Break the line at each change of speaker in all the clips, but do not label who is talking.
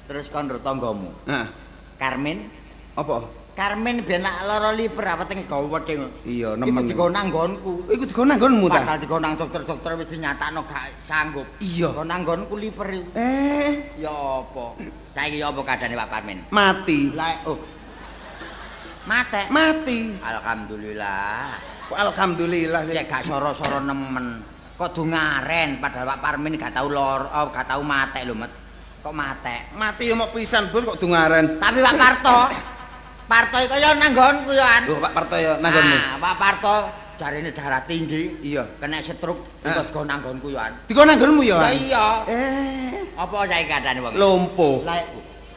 Terus kon ro tanggamu.
Heeh.
Karmen
Apa?
Karmen ben lak lara liver apa teng gawedhe.
Iya, nemen.
Iku digo nang nggonku.
Iku digo nang nggonmu ta?
Bakal digo nang dokter-dokter wis dinyatakno gak sanggup.
Iya.
Digo nang nggonku liver iku. Ya apa? Saiki ya apa kadane Pak Parmin?
Mati.
Lah oh. Mate.
Mati.
Alhamdulillah.
Kok alhamdulillah sih.
Cek gak soro-soro nemen. Kok dungaren padahal Pak Parmin gak tau gak tau mate lho, Met. Kok mate?
Mati ya mau pisan, Bos, kok dungaren.
Tapi Pak Parto iku ya nang nggonku ya an.
Loh, Pak Parto ya nang nggonmu.
Nah, Pak Parto jarine darah tinggi.
Iya.
Kena stroke iku digo nang nggonku ya an.
Digo nang nggonmu ya,
Ya
An?
iya.
Apa
saiki kadane wong?
lumpuh.
Lah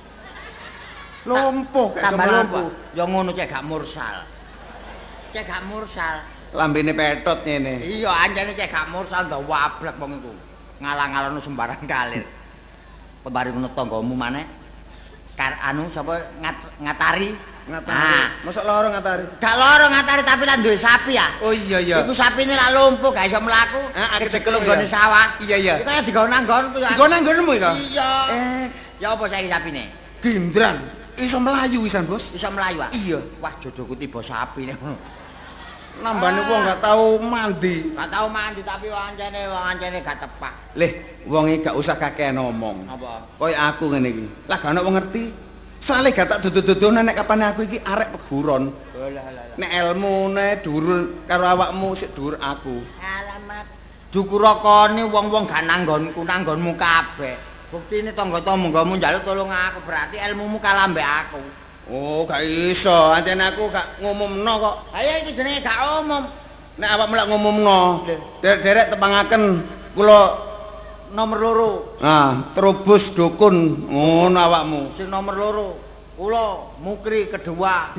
Lumpuh gak
tambah
iso
lumpuh.
mlaku.
Ya ngono cek gak mursal. Cek gak mursal.
Lambene petot ngene.
Iya, anjane cek gak mursal ndak wablek wong iku. Ngalang-alangno sembarang kalir. Kembari ngono tanggamu maneh. Anu sapa ngatari?
Ngatari. Mosok loro ngatari.
Gak loro ngatari tapi lan duwe sapi ya.
Oh iya iya.
Iku sapine lak lumpuh gak iso mlaku.
Aku cekel
nggone sawah.
Iya iya.
Iku ya digo nang nggonku ya.
Digo nang nggonmu iku?
Iya. Ya apa saiki sapine?
Gendran. Iso melayu wisan, Bos.
Iso mlayu ah?
Iya.
Wah jodohku tiba sapine.
Nambane wong gak tau mandi.
Gak tau mandi tapi wong ancene gak tepak.
Leh, wonge gak usah kakean ngomong.
Apa?
Koyo aku ngene iki. Lah gak ono wong ngerti. Soale gak tak dudu-dudunan nek kapan aku iki arek peguron. Nek ilmune dhuwur karo awakmu sik dhuwur aku.
Alamat. Dukurakane wong-wong gak nang nggonmu kabeh. Buktine tangga-tanggamu njaluk tolong aku berarti ilmumu kalah mbek aku.
Oh, gak iso. Ancen aku gak ngumumno kok.
Ayo iki jenenge gak umum.
Nek awakmu lak ngumumno, derek tepangaken kula
nomor loro.
Nah, terubus dukun ngono awakmu.
Sing nomor loro. Kula mukri kedua.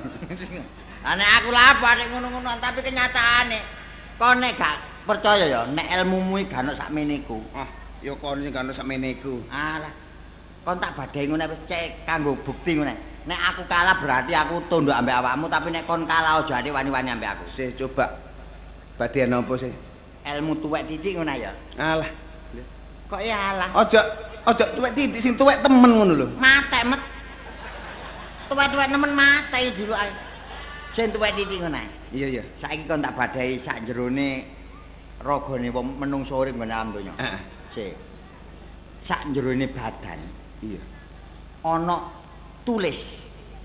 Nek aku lapo nek ngono-ngono tapi kenyataane kon nek gak percaya ya nek ilmumu iki gak ono sakmene iku.
Ah, ya kon sing gak ono sakmene iku.
Alah. Kon tak badhe ngene wis cek kanggo bukti ngene. Nek aku kalah berarti aku tunduk ambek awakmu tapi nek kon kalah aja wani-wani ambek aku.
Sih coba. Badean apa sih?
Ilmu tuwek titik ngono ya.
Alah.
Kok ya alah.
Ojo tuwek titik sing tuwek temen ngono lho.
Mate met. Tuwek-tuwek nemen mate dulu ae. Sing tuwek titik ngono ae.
Iya iya.
Saiki kon tak badai sak jerone ragane wong menungso urip ngene alam donya.
Heeh.
Sik. Sak jerone badan.
Iya.
Ana tulis.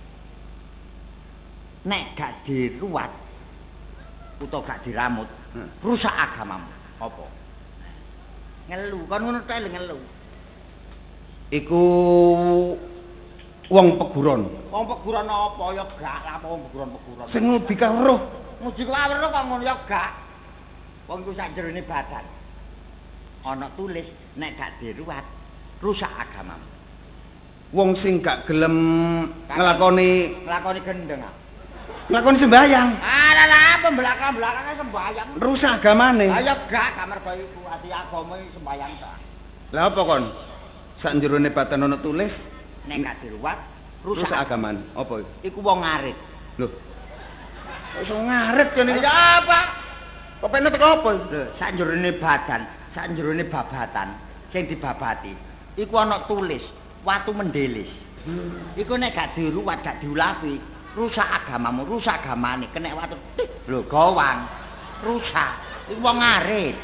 Nek gak diruwat utawa gak diramut, rusak agamamu. Apa? Ngelu, kon ngono tok ngelu.
Iku wong peguron.
Wong peguron apa ya gak apa wong peguron-peguron.
Sing ngudi karo.
Nguji kawruh kok ngono ya gak. Wong iku sak jerone badan. Ana tulis nek gak diruwat rusak agamamu.
Wong sing gak gelem nglakoni
gendeng.
Nglakoni sembahyang.
Alah lah pembelakang-belakangane sembahyang.
Rusak agamane.
Ayo gak mergo iku ati agama sembahyang ta.
Lah apa kon? Sak jerone badan ana tulis
nek gak diruwat
rusak agamane. Apa iku?
Iku wong ngarit.
Lho. Kok iso ngarit kene?
Ya apa?
Kok pengen teko apa?
Lho, sak jerone badan, sak jerone babatan sing dibabati. Iku ana tulis watu mendelis. Iku nek gak diruwat, gak diulapi, rusak agamamu, rusak agamane, kena watu. Lho, gowang. Rusak. Iku wong ngarit.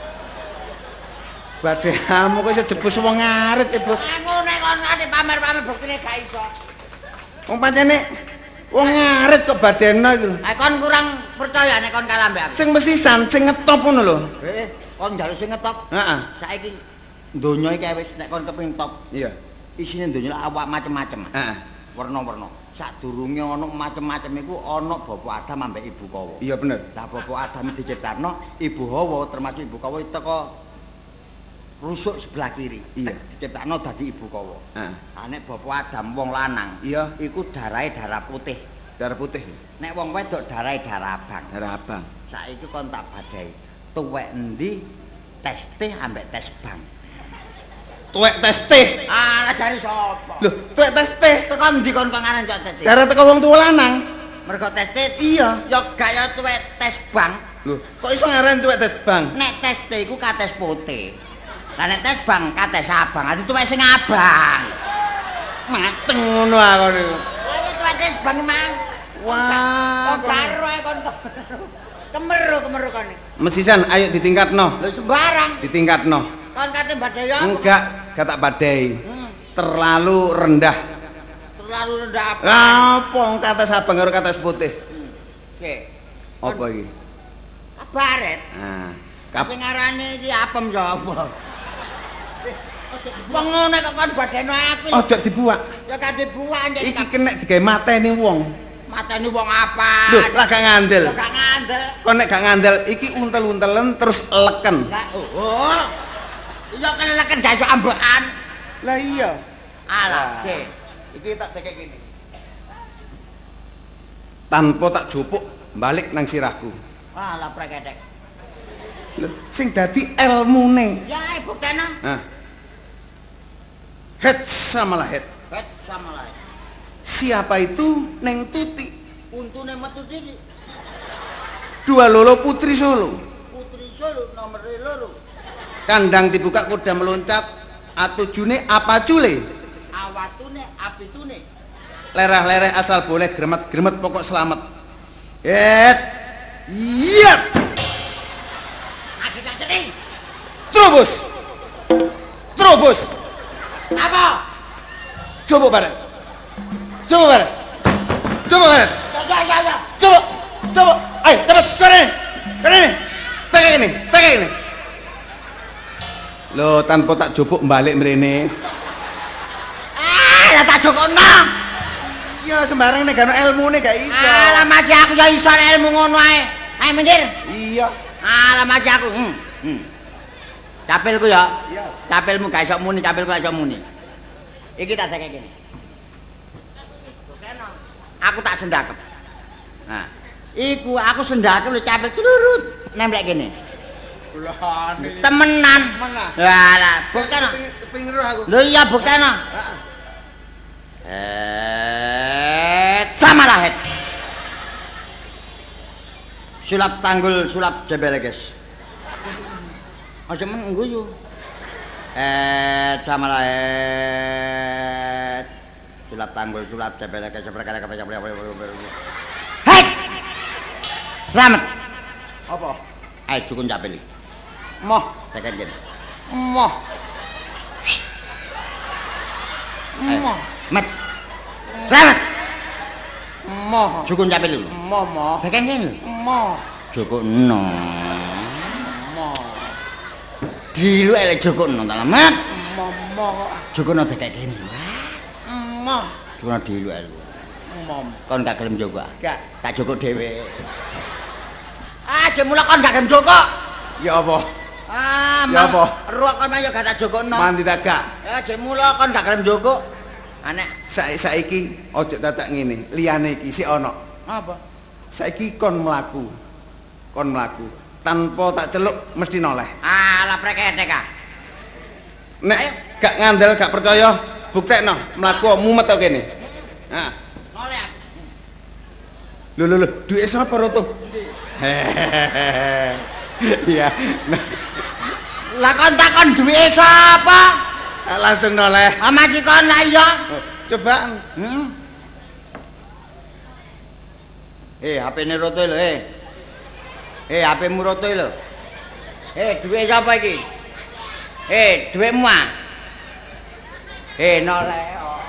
Badhe kamu kok iso jebus wong ngarit e, Bos.
Ngene kon ati pamer-pamer buktine gak iso.
Wong pancene wong ngarit kok badena iki lho.
Kon kurang percaya nek kon kalah mbek aku.
Sing mesisan, sing ngetop ngono lho.
Kon njaluk sing ngetop.
Heeh.
Saiki donya iki wis nek kon kepengin top.
Iya.
Isine donya awak macem-macem.
Heeh.
Warna-warna. Sadurunge ana macem-macem iku ana Bapak Adam ambek Ibu Hawa.
Iya bener.
Lah Bapak Adam diciptakno, Ibu Hawa termasuk Ibu Hawa teko rusuk sebelah kiri.
Iya.
Diciptakno dadi Ibu Hawa.
Heeh.
Nek Bapak Adam wong lanang,
iya,
iku darahe darah putih.
Darah putih.
Nek wong wedok darahe darah abang.
Darah abang.
Saiki kon tak badai. Tuwek endi tes teh ambek tes bang.
Tuwek tes teh.
Alah jare sapa?
Lho, tuwek tes teh.
Teko ndi kon ngaran cok tes teh?
Darah teko wong tuwa lanang.
Mergo tes teh
iya,
ya gak ya tuwek tes bang.
Lho, kok iso ngaran tuwek tes bang?
Nek tes teh iku kates putih. Lah nek tes bang kates abang, ati tuwek sing abang.
Mateng ngono aku niku.
Lah wis wis bang mang.
Wah,
karo ae kon. Kemeru kon.
Mesisan ayo ditingkatno.
Lho sembarang.
Ditingkatno.
Kon kate badhe apa?
Enggak, gak tak badai. Terlalu rendah.
Terlalu rendah apa?
Apa kata sabang karo kata putih?
Oke.
Apa iki?
Kabaret.
Nah,
Sing ngarane iki apem sapa? Wong ngene kok kon badheno aku.
Ojo dibuak.
Ya gak dibuak njane.
Iki kena digawe mateni wong.
Mateni wong apa?
Lho, lah gak ngandel.
Lho gak ngandel.
Kon nek gak ngandel iki untel-untelen terus leken.
Lah oh. Iya keleken gak iso ambekan.
Lah iya.
Alah, oke.
Iki tak tekek kene. Tanpa tak jupuk balik nang sirahku.
Alah preketek.
Lho, sing dadi elmune.
Ya buktena.
Nah. Head sama lah head.
Bet sama lah.
Siapa itu Neng Tuti?
Untune metu diri.
Dua lolo putri Solo.
Putri Solo nomor 2.
Kandang dibuka kuda meloncat. Atujune apa cule?
Awatune apitune.
Lereh-lereh asal boleh gremet-gremet pokok selamat. Head. Yap.
Adik-adik.
Terobos. Terobos.
Apa?
Coba barat. Coba barat. Coba barat.
Ya.
Coba. Coba. Ayo cepat kene. Kene. Tekek ini. Tekek ini. Loh, tanpa tak jupuk balik mrene.
Lah tak jokokno.
Ya sembarang nek gak ono elmune gak iso.
Alah masih aku ya iso ilmu ngono ae. Ayo minggir.
Iya.
Alah masih aku. Capilku ya.
Iya.
Capilmu gak iso muni, capilku gak iso muni. Iki tak tekek kene. Aku tak sendakep. Nah, iku aku sendakep lho capil turut nemplek kene. Temenan. Lah, bukteno.
Pengin roh aku.
Lho iya bukteno. Sama lah, sulap tanggul, sulap jebel guys. Aja men ngguyu. Sama lah. Sulap tanggul, sulap jebel guys. Hei! Selamat.
Apa?
Ayo cukun capil.
Moh,
Tekan gini.
moh. Moh.
Mat. Selamat.
Moh.
Cukun capil dulu.
Moh.
Tekan gini lho.
Moh.
Cukun no.
Moh.
Dilu elek cukun no talamat.
Moh.
Cukun no kayak gini lho.
Moh.
Cukun no dilu elek.
Moh.
Kon gak gelem jogo.
Gak.
Tak jogo dhewe. Jemula kon gak gelem jogo.
Ya apa?
Ya
apa?
Ruak kon ayo gak tak jogono.
Mandi tak gak.
Jemula kon gak gelem jogo. Anek
Saiki ojo dadak ngene. Liyane iki sik ana.
apa?
Saiki kon mlaku. Kon mlaku. Tanpa tak celuk mesti noleh.
Alah preketek ah.
Nek gak ngandel gak percaya buktekno mlaku mumet to kene. Nah.
Noleh aku.
Lho duwe sapa roto? Iya.
Lah kon takon duwe sapa?
Langsung noleh.
Masih kon lah iya.
Coba.
HP-ne roto lho, HP-mu roto lho. Duwe sapa iki? Duwemu ah. Noleh.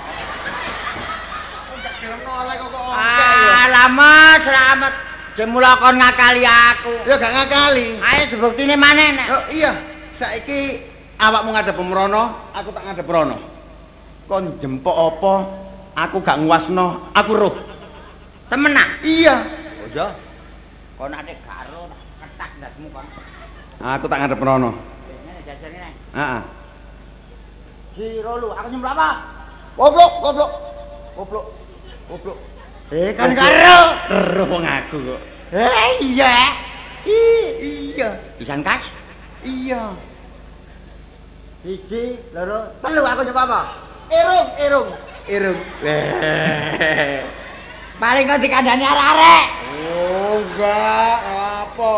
Lama selamat. Jemula kon ngakali aku.
Ya gak ngakali.
Ayo sebuktine maneh nek.
Oh iya, saiki awakmu ngadep Mrono, aku tak ngadep Rono. Kon jempok apa? Aku gak nguasno, aku roh.
Temenan?
Iya.
Oh iya. Kon ate garo ketak ndasmu kon.
Aku tak ngadep Rono.
Ngene jajane nek.
Heeh.
Jiro lu, aku nyemplak apa?
Goblok.
Kan karo.
Roh wong aku kok.
Iya.
Iya.
Pisan kas?
Iya.
1, 2, 3 aku nyoba apa?
Irung.
Paling kok dikandani arek-arek.
Oh, enggak, apa?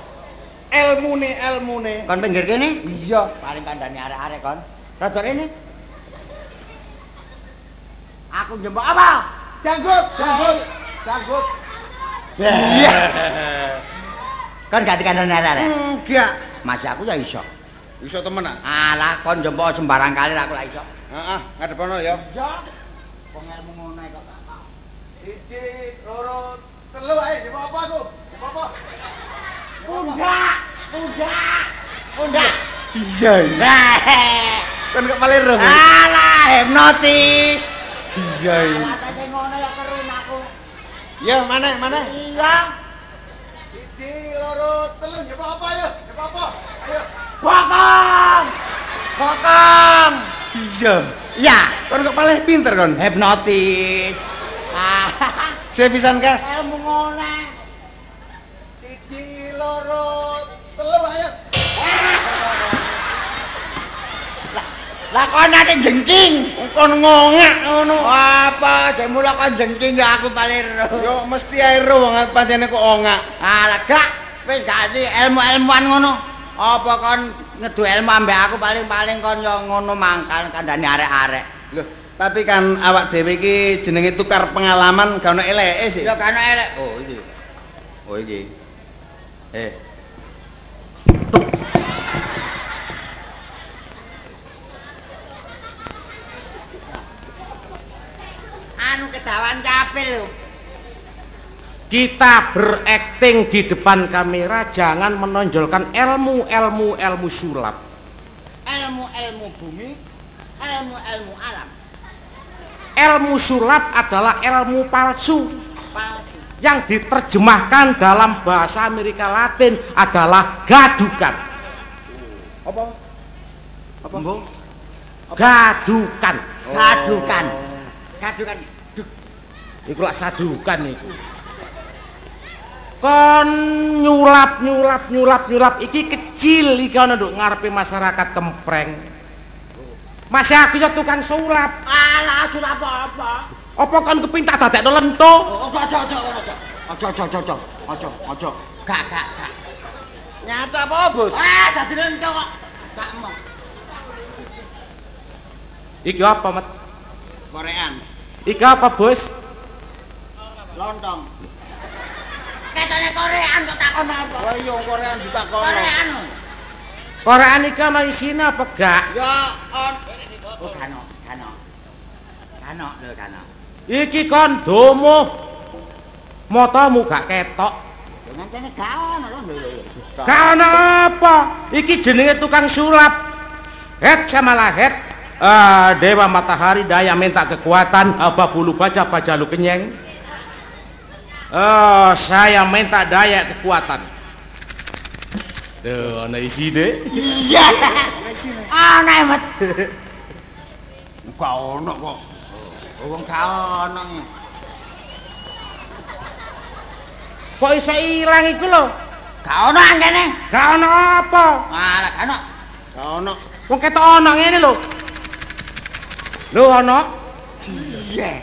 Elmune.
Kon pinggir kene?
Iya.
Paling kandani arek-arek kon. Rada rene. Aku njembok apa?
Janggut.
Iya. Kan gak dikandani arek.
Enggak.
Masih aku ya iso.
Iso temen ah.
Alah kon njembok sembarang kali ra aku lak iso.
Heeh, ngadepono ya.
Iya. Wong ilmu ngono kok.
1 2 3 ae, njembok apa aku? Njembok apa?
Pundak.
Iya. Kan kok paling roh.
Alah, hipnotis.
Iya.
Katanya ngono ya keruin aku.
Ya, mana?
Iya.
1 2 3 njembok apa ya? Njembok apa? Ayo.
Bokong.
Iya.
Ya,
Kon kok paling pinter kon.
hipnotis.
Saya pisan, Kas.
Ilmu ngono.
1 2 3 ayo.
Lah kon nate jengking.
Kon ngongak ngono.
Apa jemula kon jengking ya aku paling ro.
Yo mesti ae ro wong pancene kok ongak.
Alah gak wis gak sih ilmu-ilmuan ngono. Apa kon ngedu ilmu ambek aku paling-paling kon yo ngono mangkal kandhane arek-arek.
Loh, tapi kan awak dhewe iki jenenge tukar pengalaman gak ono eleke sih.
Ya gak ana elek. Oh iki. Anu kedawan capek lho.
Kita berakting di depan kamera, jangan menonjolkan ilmu sulap.
Ilmu bumi, ilmu alam.
Ilmu sulap adalah ilmu palsu
Palsu.
yang diterjemahkan dalam bahasa Amerika Latin adalah gadukan.
Apa?
Mbok
Gadukan.
gadukan. Duk.
Iku lak sadukan iku. Kon nyulap iki kecil iki ana nduk ngarepe masyarakat Kempreng. Masih aku ya tukang sulap.
Alah sulap apa?
Apa kon kepin tak dadekno lento?
Ojo. Gak.
Nyaca apa, Bos?
Dadi lento kok. Gak mau.
Iki apa, Mat?
Korean,
Iki apa, Bos?
lontong. Ketone Korean kok takon apa?
Wah iya Korean ditakono.
Korean.
Korean iki ana isine apa gak?
Ya on. Oh kano.
Iki kon domo. Matamu gak ketok.
Dengan kene gak ono lho.
Gak ana apa? Iki jenenge tukang sulap. Het sama lahet. Dewa matahari daya minta kekuatan, bulu baja lu kenyeng. Saya minta daya kekuatan. Duh, ana isi deh.
Iya. Ana emet.
Gak ono kok.
Wong gak ono.
Kok iso ilang iku lho?
Gak ono angkene.
Gak ono apa?
Alah gak ono.
Gak ono.
Wong ketok ono ngene lho. Lho ono.
Iya.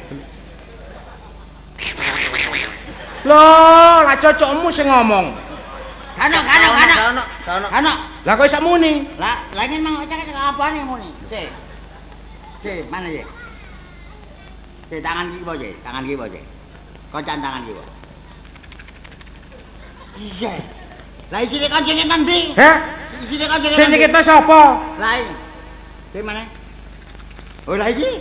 Loh, lah cocokmu sing ngomong.
Kano.
Lah kok iso muni?
Lah ingin mang cek apane muni? Cek, mana ya? Cek tangan kiwa cek, Kocan tangan kiwa. Iya. Lah isine kon jenenge ndi?
Heh?
Isine kon jenenge.
Sing kita sapa?
Lah iki. Cek mana? Oh lah iki.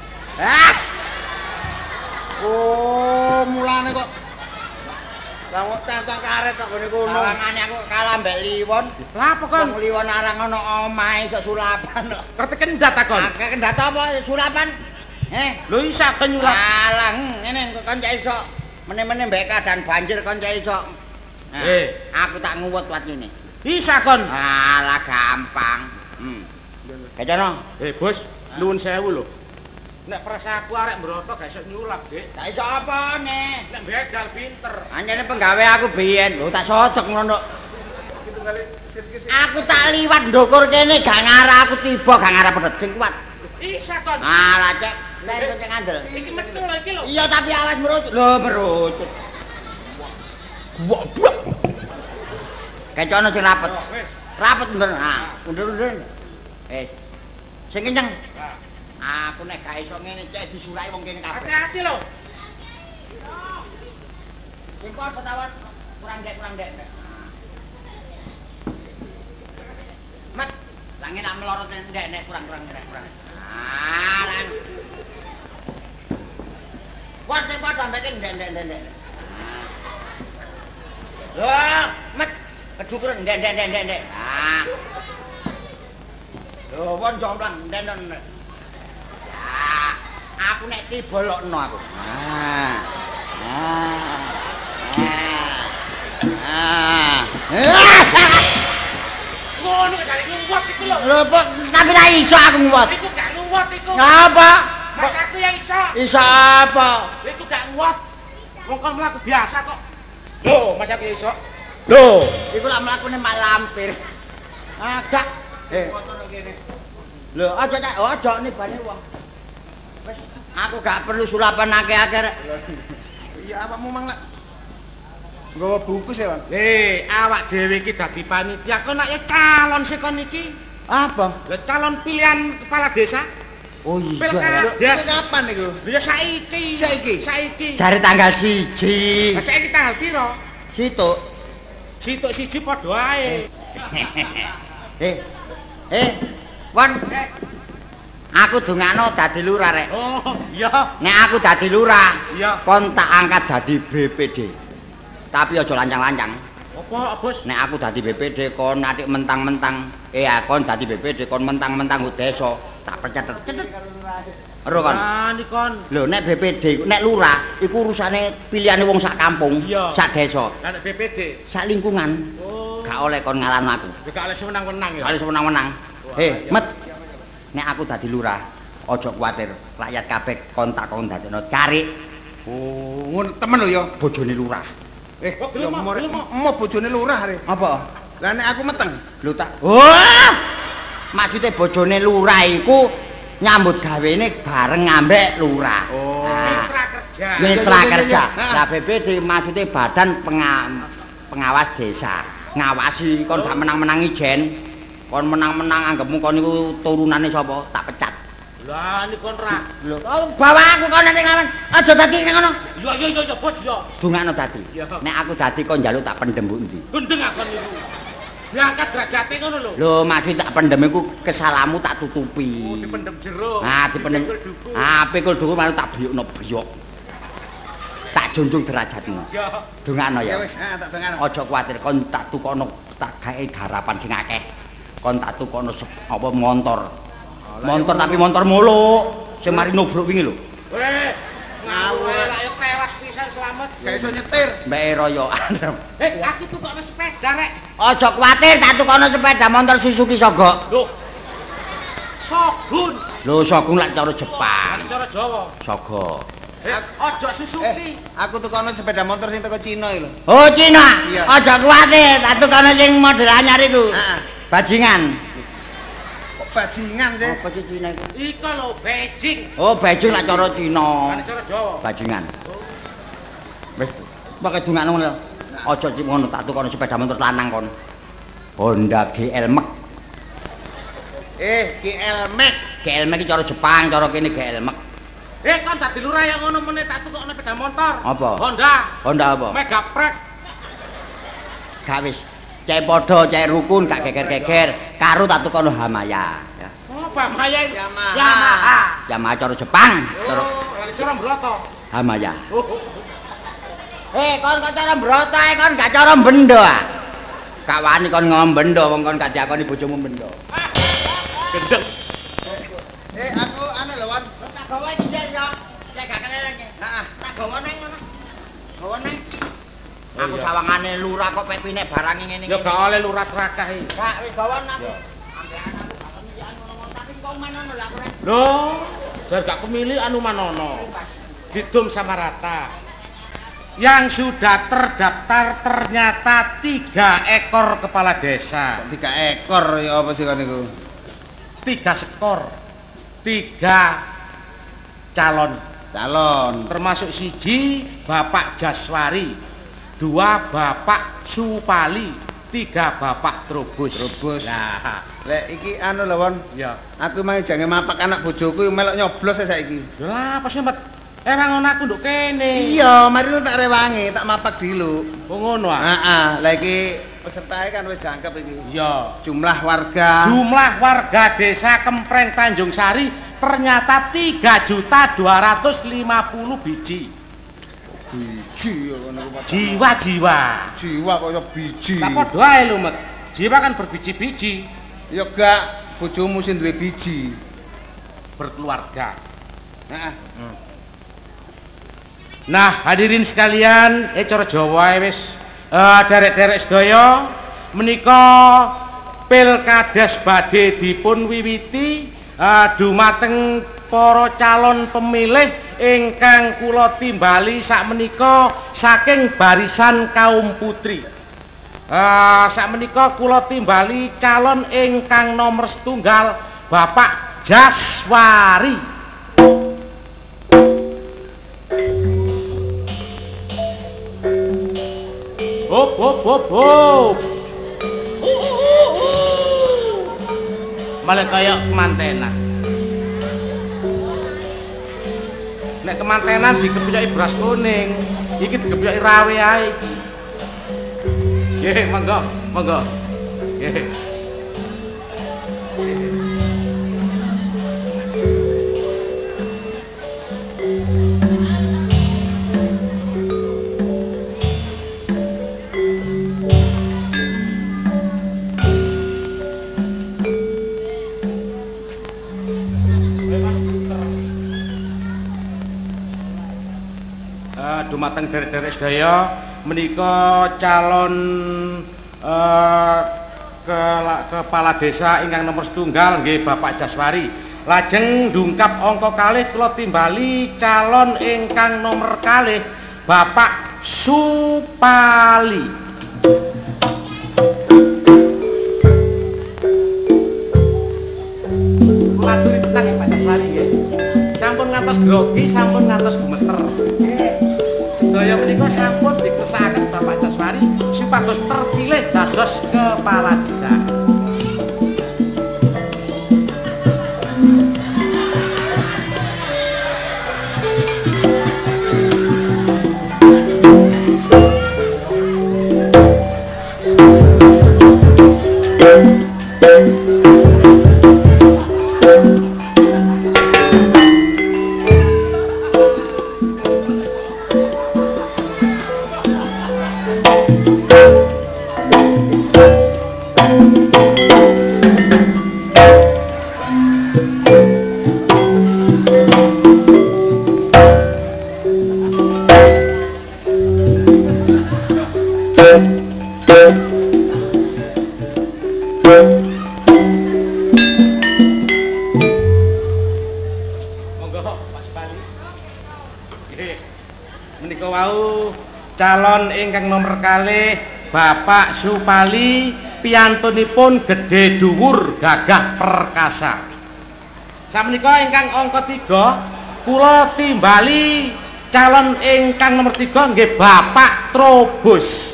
Oh, mulane kok. Lah kok tantang karet kok ngene kono.
Sawangane aku kalah mbek Liwon.
Lah apa kon?
Wong Liwon arang ana omahe sok sulapan kok.
Kate kendat ta kon?
Akeh kendat apa sulapan?
Lho isa kon nyulap.
Alah, ngene kok kon cek iso meneh-meneh mbek keadaan banjir kon cek iso. Nah, aku tak nguwut-wat ngene.
Isa kon.
Alah gampang. Kacono.
Bos, nuwun sewu lho. Nek prasaku arek mbroto gak iso nyulap, Dik.
Gak iso apa nih?
Nek begal pinter.
Anjane penggawe aku biyen. Lho tak sojok ngono.
Itu kali sirkis.
Aku tak liwat ndukur kene gak ngarah aku tiba gak ngarah pedhot sing kuat.
Isa kon.
Alah cek, lek cek ngandel.
Iki metu lho iki lho.
Iya tapi awas merucut. Lho merucut.
Wah, blok.
Kacono sing rapet.
Wis.
Rapet bener. Ah, undur-undur. Sing kenceng. Aku nek gak iso ngene cek disurai wong kene kabeh.
Hati-hati lho.
Iku apa tawon? Kurang dek. Mat, lange nak melorot ndek kurang. Ah, lan. Wah, sing padha ambeke ndek. Loh, Mat, kedukur ndek. Ah. Loh, wong jomplang ndek. Ah, aku nek tibolokno aku.
Ngono jare nguwat iku lho.
Lho, tapi ra iso aku nguwat.
Iku gak nguwat iku.
Ngapa?
Mas aku yang iso.
Iso apa?
Iku gak nguwat. Wong kon mlaku biasa kok. Lho, Mas aku iso. Lho,
Iku lak mlakune mak lampir. Agak. Fotono kene. Lho, aja nibane wong. Wis, aku gak perlu sulapan akeh-akeh rek.
Iya awakmu mang lek nggawa buku sih, Wan.
awak dhewe iki dadi panitia kok nek calon sik kon iki.
Apa?
Lah calon pilihan kepala desa.
Oh iya.
Pilkada.
Lho, itu kapan niku?
Lho ya saiki. Saiki.
Jare tanggal 1.
Lah saiki tanggal piro?
Situk.
Situk siji padha ae.
Wan. Aku dongakno dadi lurah rek.
Oh, iya.
Nek aku dadi lurah,
Iya.
kon tak angkat dadi BPD. Tapi aja lancang-lancang.
Apa, Bos?
Nek aku dadi BPD kon atik mentang-mentang kon dadi BPD kon mentang-mentang desa tak percetet. Ero kon.
Ah, nikon.
Lho nek BPD nek lurah iku urusane pilihane wong sak kampung,
Iya.
sak desa,
Lah nek BPD.
sak lingkungan.
Oh.
Gak oleh kon ngalahno aku.
Gak oleh semenang-menang ya.
Gak oleh semenang-menang. Met. Nek aku dadi lurah, aja kuwatir. Rakyat kabeh kon dadekno cari
Oh, ngono temen lho ya.
bojone lurah.
Oh, gelem, gelem.
Mau bojone lurah re.
Apa?
Lah nek aku meteng.
Lho tak. Wah! Maksude bojone lurah iku nyambut gawene bareng ngambek lurah.
Oh.
Mitra kerja.
Mitra
Iya.
kerja.
Heeh.
Lah BPD maksude badan pengawas desa. Ngawasi kon gak menang-menang ijen. Kon menang-menang anggapmu kon niku turunane sapa? Tak pecat.
Lah nikon ra.
Lho, bawa aku kon ning ngamen. Aja dadi ngono.
Iya, Bos ya.
Dungakno dadi.
Iya.
Nek aku dadi kon njaluk tak pendem mbok ndi?
Gendeng akon niku. Diangkat derajate ngono lho.
Lho, maksud tak pendem iku kesalamu tak tutupi.
Oh, dipendem jero.
Ah, dipendem.
Dipikul duku.
Ah, pikul duku malah tak biyokno biyok. Tak junjung derajatmu.
Ya.
Dungakno
Ya
ya.
wis, tak dengar.
Aja kuwatir kon tak tukono tak gawe garapan sing akeh. Kon tak tukono apa montor. Montor tapi montor muluk. Sing mari nubruk wingi lho.
Ngawur lak yo tewas pisan selamat.
Gak iso nyetir.
Mbak royokan.
Aku tukokno sepeda rek.
Aja kuwatir tak tukono sepeda motor Suzuki Sogok.
Lho. Sogun.
Lho Sogung lak cara Jepang.
Cara Jawa.
Sogok.
Ojo Suzuki.
Aku tukono sepeda motor sing teko Cina iki lho.
Oh Cina.
Iya.
Aja kuwatir tak tukono sing model anyar iku.
Heeh.
Bajingan.
Kok bajingan sih?
Apa sih Cina iku?
Iku lho Beijing.
Oh, Beijing lak cara Cina.
Kan cara Jawa.
Bajingan. Wis pokoke dungakno ngono. Aja cip ngono tak tukono sepeda motor lanang kon. Honda GL Max.
GL Max.
GL Max iki cara Jepang, cara kene GL Max.
Kon dadi lurah ya ngono meneh tak tukokno sepeda motor.
Apa?
Honda.
Honda apa?
Megaprek.
Gak wis. Cek padha, cek rukun, gak geger-geger. Karo tak tukono Hamaya. Ya.
Oh, Bamaya.
Yamaha.
Yamaha cara Jepang, cara
Oh, cara Broto.
Hamaya.
Oh.
Kon kok cara broto kon gak cara bendo ah. Gak wani kon ngomong bendo wong kon gak diakoni bojomu bendo.
Gendeng.
Aku anu lho, Wan.
Tak gawa iki ya. Cek gak kelereng.
Heeh.
Tak gawa nang ngono. Gawa nang. Aku sawangane lurah kok pepine barang ngene
Ya
iki.
gak oleh lurah serakah iki.
Gak wis gawa aku. Ambek anakku gak pemilihan ngono-ngono tapi kok manono lah aku rek.
Lho, jar gak kemilih anu manono. Didum sama rata. Yang sudah terdaftar ternyata 3 ekor kepala desa.
3 ekor ya apa sih kan niku?
3 skor. 3 calon. Termasuk siji Bapak Jaswari, 2 Bapak Supali, 3 Bapak Trubus.
Trubus.
Nah,
Lek iki anu lho Won.
Iya.
Aku mang jange mapak anak bojoku melok nyoblos saiki.
Lah apa sih Mat? Emang ngono aku nduk kene.
Iya, mari tak rewangi, tak mapak dulu.
Oh ngono ah.
Heeh, lah iki pesertae kan wis jangkep iki.
Iya.
Jumlah warga
desa Kempreng Tanjung Sari ternyata 3.250.000 biji.
Biji ya ngono ku.
Jiwa-jiwa.
Jiwa kaya biji.
Lah padha ae lho, Mat. Jiwa kan berbiji-biji.
Ya gak bojomu sing duwe biji.
Berkeluarga.
Heeh.
Nah, hadirin sekalian, cara Jawa wis derek-derek sedaya menika pilkades badhe dipun wiwiti dumateng para calon pemilih ingkang kula timbali sakmenika saking barisan kaum putri. Sakmenika kula timbali calon ingkang nomor setunggal Bapak Jaswari. Hop. Malah kaya kemantenan. Nek kemantenan dikepyoki beras kuning, iki dikepyoki rawe ae iki. Nggih, monggo. Nggih. Dumateng derek-derek sedaya menika calon kepala desa ingkang nomor setunggal nggih Bapak Jaswari. Lajeng ndungkap angka kalih kula timbali calon ingkang nomor kalih Bapak Supali. Maturi tenang Pak Jaswari nggih. Sampun ngantos grogi, sampun ngantos gemeter. Sedaya menika sampun dikersakaken Bapak Jaswari supados terpilih dados kepala desa. Menika wau calon ingkang nomor kalih Bapak Supali piyantunipun gedhe dhuwur gagah perkasa. Sakmenika ingkang angka 3 kula timbali calon ingkang nomor 3 nggih Bapak Trobus.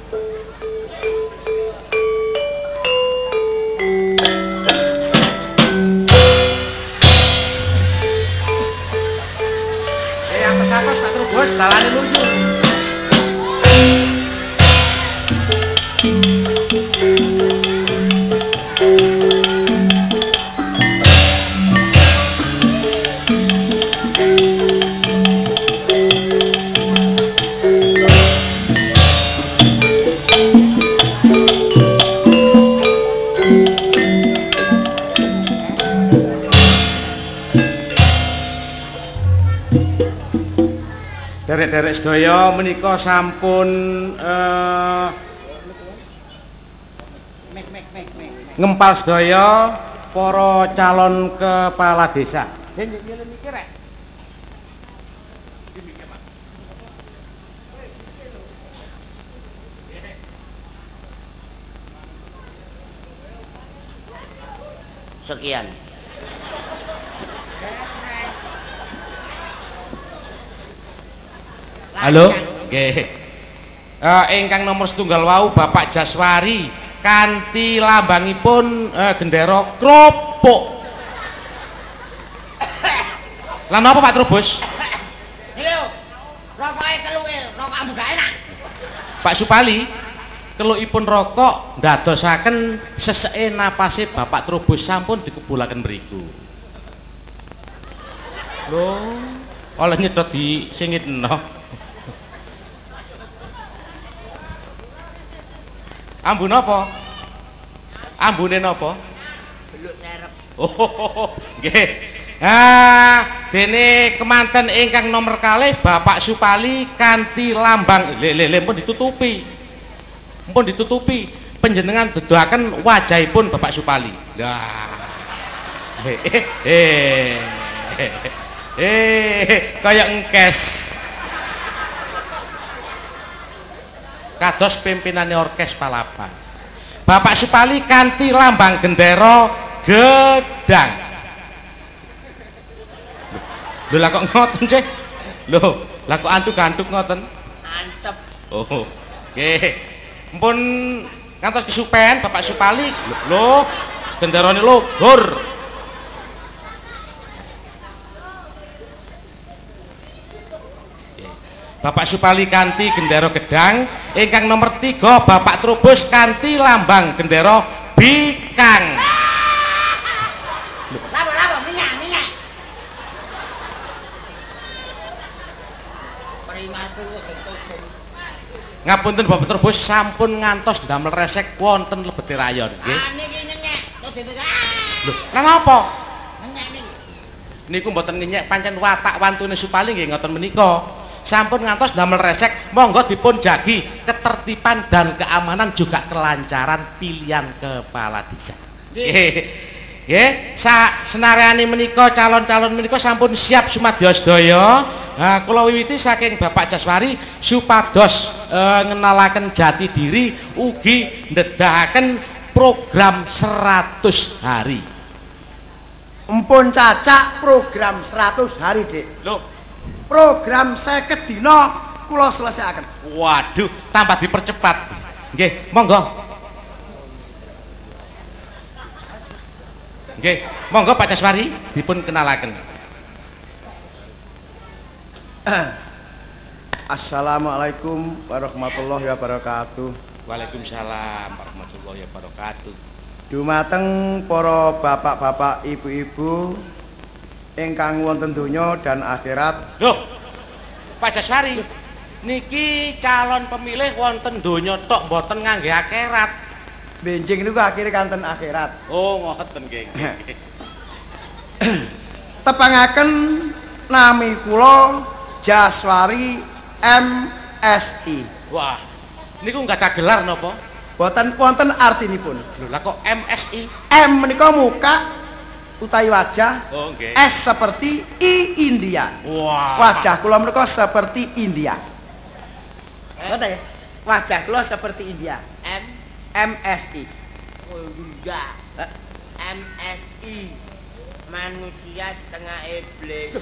Atas Pak Trobus dalane lunjur. Derek-derek sedaya menika sampun ngempal sedaya para calon kepala desa.
Sekian.
Halo, nggih. Ingkang nomor setunggal wau Bapak Jaswari kanthi lambangipun gendera krupuk. Lah napa Pak Trubus?
Lho, rokoke keluke, rokok ambu gak enak.
Pak Supali, kelukipun rokok ndadosaken seseke napase Bapak Trubus sampun dikebulaken mriku. Lho, oleh nyedot di singitno. Ambu napa? Ambune napa?
Beluk serep.
Oh, nggih. Dene kemanten ingkang nomor kalih Bapak Supali kanthi lambang pun ditutupi. Mumpun ditutupi panjenengan dedoaken wajahipun Bapak Supali. Lah. Kaya engkes. Kados pimpinane orkes Palapa. Bapak Supali kanthi lambang gendera gedang. Lho lah kok ngoten sih? Lho, lah kok antuk-antuk ngoten?
Antep.
Oh. Nggih. Mumpun ngantos kesupen Bapak Supali. Lho, genderane luhur. Bapak Supali kanthi gendera gedang, ingkang nomor 3 Bapak Trubus kanthi lambang gendera bikang.
Lapo minyak.
Ngapunten Bapak Trubus sampun ngantos damel resek wonten lebete rayon nggih.
Niki nyenyek, kok dadi.
Lho, lha napa?
Nyenyek niki.
Niku mboten ngenyek pancen watak wantune Supali nggih ngoten menika. Sampun ngantos damel resek, monggo dipun jagi ketertiban dan keamanan juga kelancaran pilihan kepala desa. Nggih, senariane menika calon-calon menika sampun siap sumadya sedaya. Nah, kula wiwiti saking Bapak Jaswari supados ngenalaken jati diri ugi ndedahaken program 100 hari.
Empun cacak program 100 hari, Dik.
Loh,
program 50 dina kula selesaiaken.
Waduh, tambah dipercepat. Nggih, monggo. Nggih, monggo Pak Jaswari dipun kenalaken.
Assalamualaikum warahmatullahi wabarakatuh.
Waalaikumsalam warahmatullahi wabarakatuh.
Dumateng para bapak-bapak, ibu-ibu ingkang wonten donya dan akhirat.
Loh, Pak Jaswari, niki calon pemilih wonten donya tok mboten ngangge akhirat.
Benjing niku akhire kanten akhirat.
Oh, ngoten nggih.
Tepangaken nami kula Jaswari MSI.
Wah, niku nggak ada gelar napa?
Boten wonten artinipun.
Lho, lah kok MSI?
M menika muka utawi wajah.
Oh, nggih.
S seperti I India.
Wah.
Wajah kula menika seperti India. Ngoten ya? Wajah kula seperti India. MSI.
Oh enggak. MSI. Manusia setengah iblis.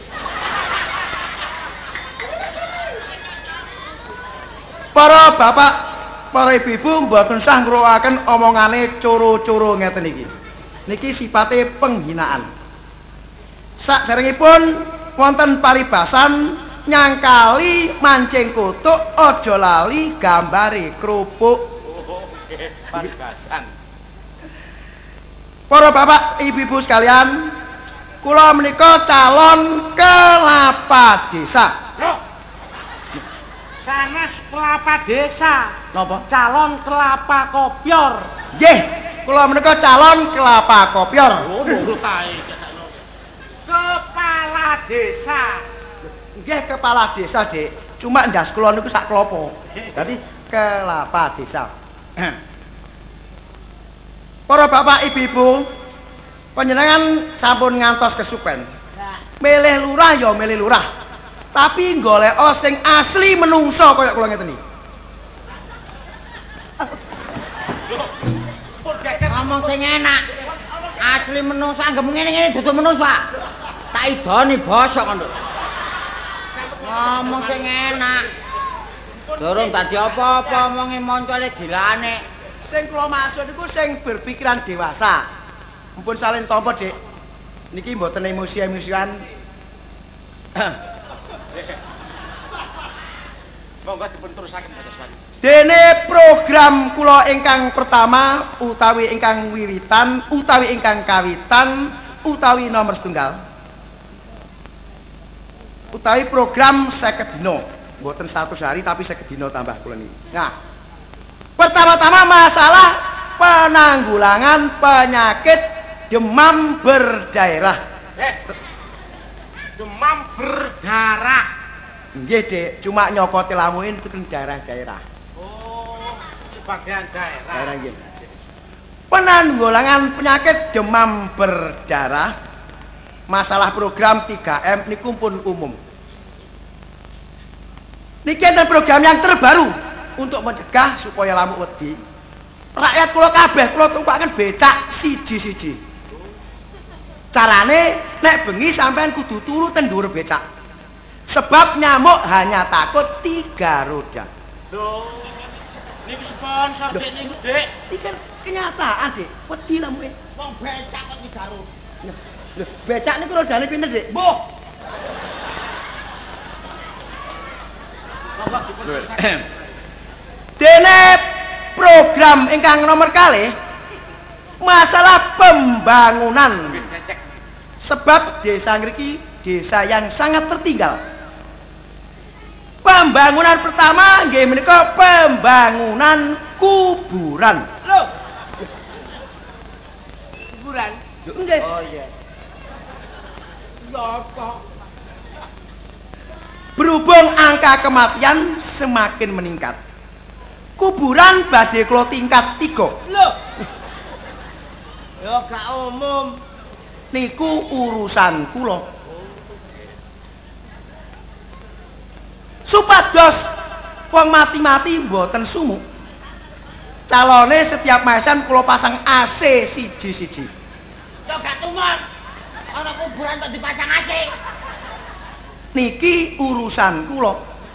Para bapak, para ibu-ibu mboten sah ngrungokaken omongane coro-coro ngeten iki. Niki sipate penghinaan. Saderengipun wonten paribasan nyangkali mancing kutuk aja lali gambare krupuk.
Paribasan.
Para bapak, ibu-ibu sekalian, kula menika calon kelapa desa.
Loh. Sanes kelapa desa.
Napa?
Calon kelapa kopior.
Nggih, kula menika calon kelapa kopior.
Oh, nurut ae. Kepala desa.
Nggih, kepala desa, Dik. Cuma ndas kula niku sak klopo. Dadi kelapa desa. Para bapak ibu-ibu, panjenengan sampun ngantos kesupen. Milih lurah ya milih lurah. Tapi golek sing asli menungso kaya kula ngeten iki.
Ngomong sing enak. Asli menungso anggap ngene-ngene dudu menungso. Tak idoni bosok ngono. Ngomong sing enak. Durung dadi apa-apa omonge moncole gilane
Sing kula maksud iku sing berpikiran dewasa. Mumpun salin tampa, Dik. Niki mboten emosi-emosian.
Monggo dipun terusaken Pak Jaswari.
Dene program kula ingkang pertama utawi ingkang wiwitan utawi ingkang kawitan utawi nomor setunggal utawi program 50 dina mboten 100 hari tapi 50 dina tambah kula niki. Nah, pertama-tama masalah penanggulangan penyakit demam berdarah.
Demam berdarah.
Nggih, Dik, cuma nyokoti lamuin itu kan daerah-daerah.
Sebagian daerah.
Nggih. Penanggulangan penyakit demam berdarah, masalah program 3M niku pun umum. Niki enten program yang terbaru untuk mencegah supaya lamuk wedi. Rakyat kula kabeh kula tumpaken becak siji-siji. Carane nek bengi sampean kudu turu ten dhuwur becak. Sebab nyamuk hanya takut 3 roda.
Loh, niku sponsor Dik niku, Dik.
Iki kan kenyataan, Dik. Wedi lamuke.
Wong becak kok 3 roda.
Lho, becak niku rodane pinten, Dik?
Mbuh.
Monggo dipun terusaken.
Dene program ingkang nomor kalih masalah pembangunan.
Cecek.
Sebab desa ngriki desa yang sangat tertinggal. Pembangunan pertama nggih menika pembangunan kuburan.
Loh. Kuburan.
Lho nggih.
Oh iya. Ya apa?
Berhubung angka kematian semakin meningkat. Kuburan badhe kula tingkat 3.
Loh. Ya gak umum.
Niku urusan kula. Supados wong mati-mati mboten sumuk. Calone setiap maesan kula pasang AC siji-siji.
Ya gak tumor. Ana kuburan kok dipasang AC.
Niki urusan kula.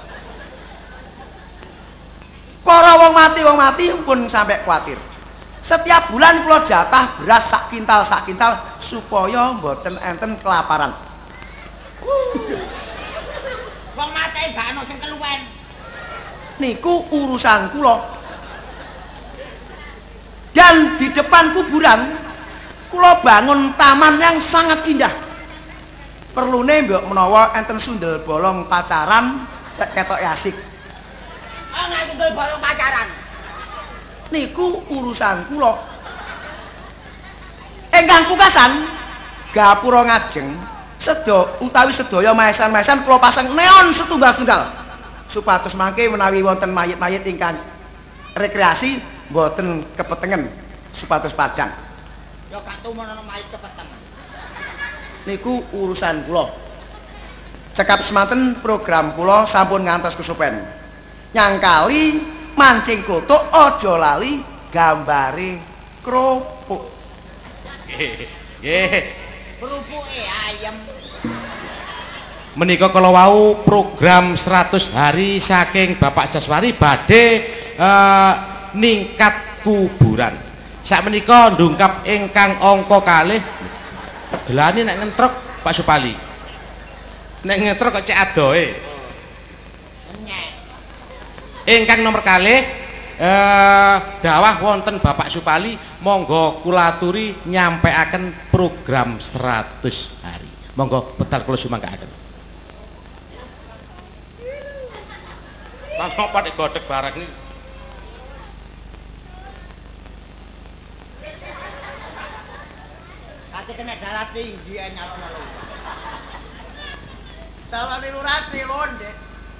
Para wong mati pun sampai kuatir. Setiap bulan kula jatah beras sak kintal supaya mboten enten kelaparan.
Wong mati gak ono sing keluwen.
Niku urusan kula. Dan di depan kuburan kula bangun taman yang sangat indah. Perlune mbok menawa enten sundel bolong pacaran ketok asik.
Ana sundel bolong pacaran.
Niku urusan kula. Ingkang pungkasan gapura ngajeng utawi sedaya maesan-maesan kula pasang neon setunggal-setunggal supados mangke menawi wonten mayit-mayit ingkang rekreasi mboten kepetengen supados padhang.
Ya gak tumor ana mayit kepetengen.
Niku urusan kula. Cekap semanten program kula sampun ngantos kesupen. Nyangkali mancing kotok aja lali gambare krupuk.
Nggih.
Kerupuke ayam.
Menika kala wau program 100 hari saking Bapak Jaswari badhe ningkat kuburan. Sakmenika ndungkap ingkang angka kalih. Gelane nek ngentrok Pak Supali. Nek ngentrok kok cek adohe.
Nyek.
Ingkang nomor kalih dawah wonten Bapak Supali monggo kula aturi nyampeaken program 100 hari. Monggo pedal kula sumangkaaken. Mangko padhe godheg bareng iki.
Kate kena darah tinggi nyalon-nyalon.
Calone lurah trilon, Dek.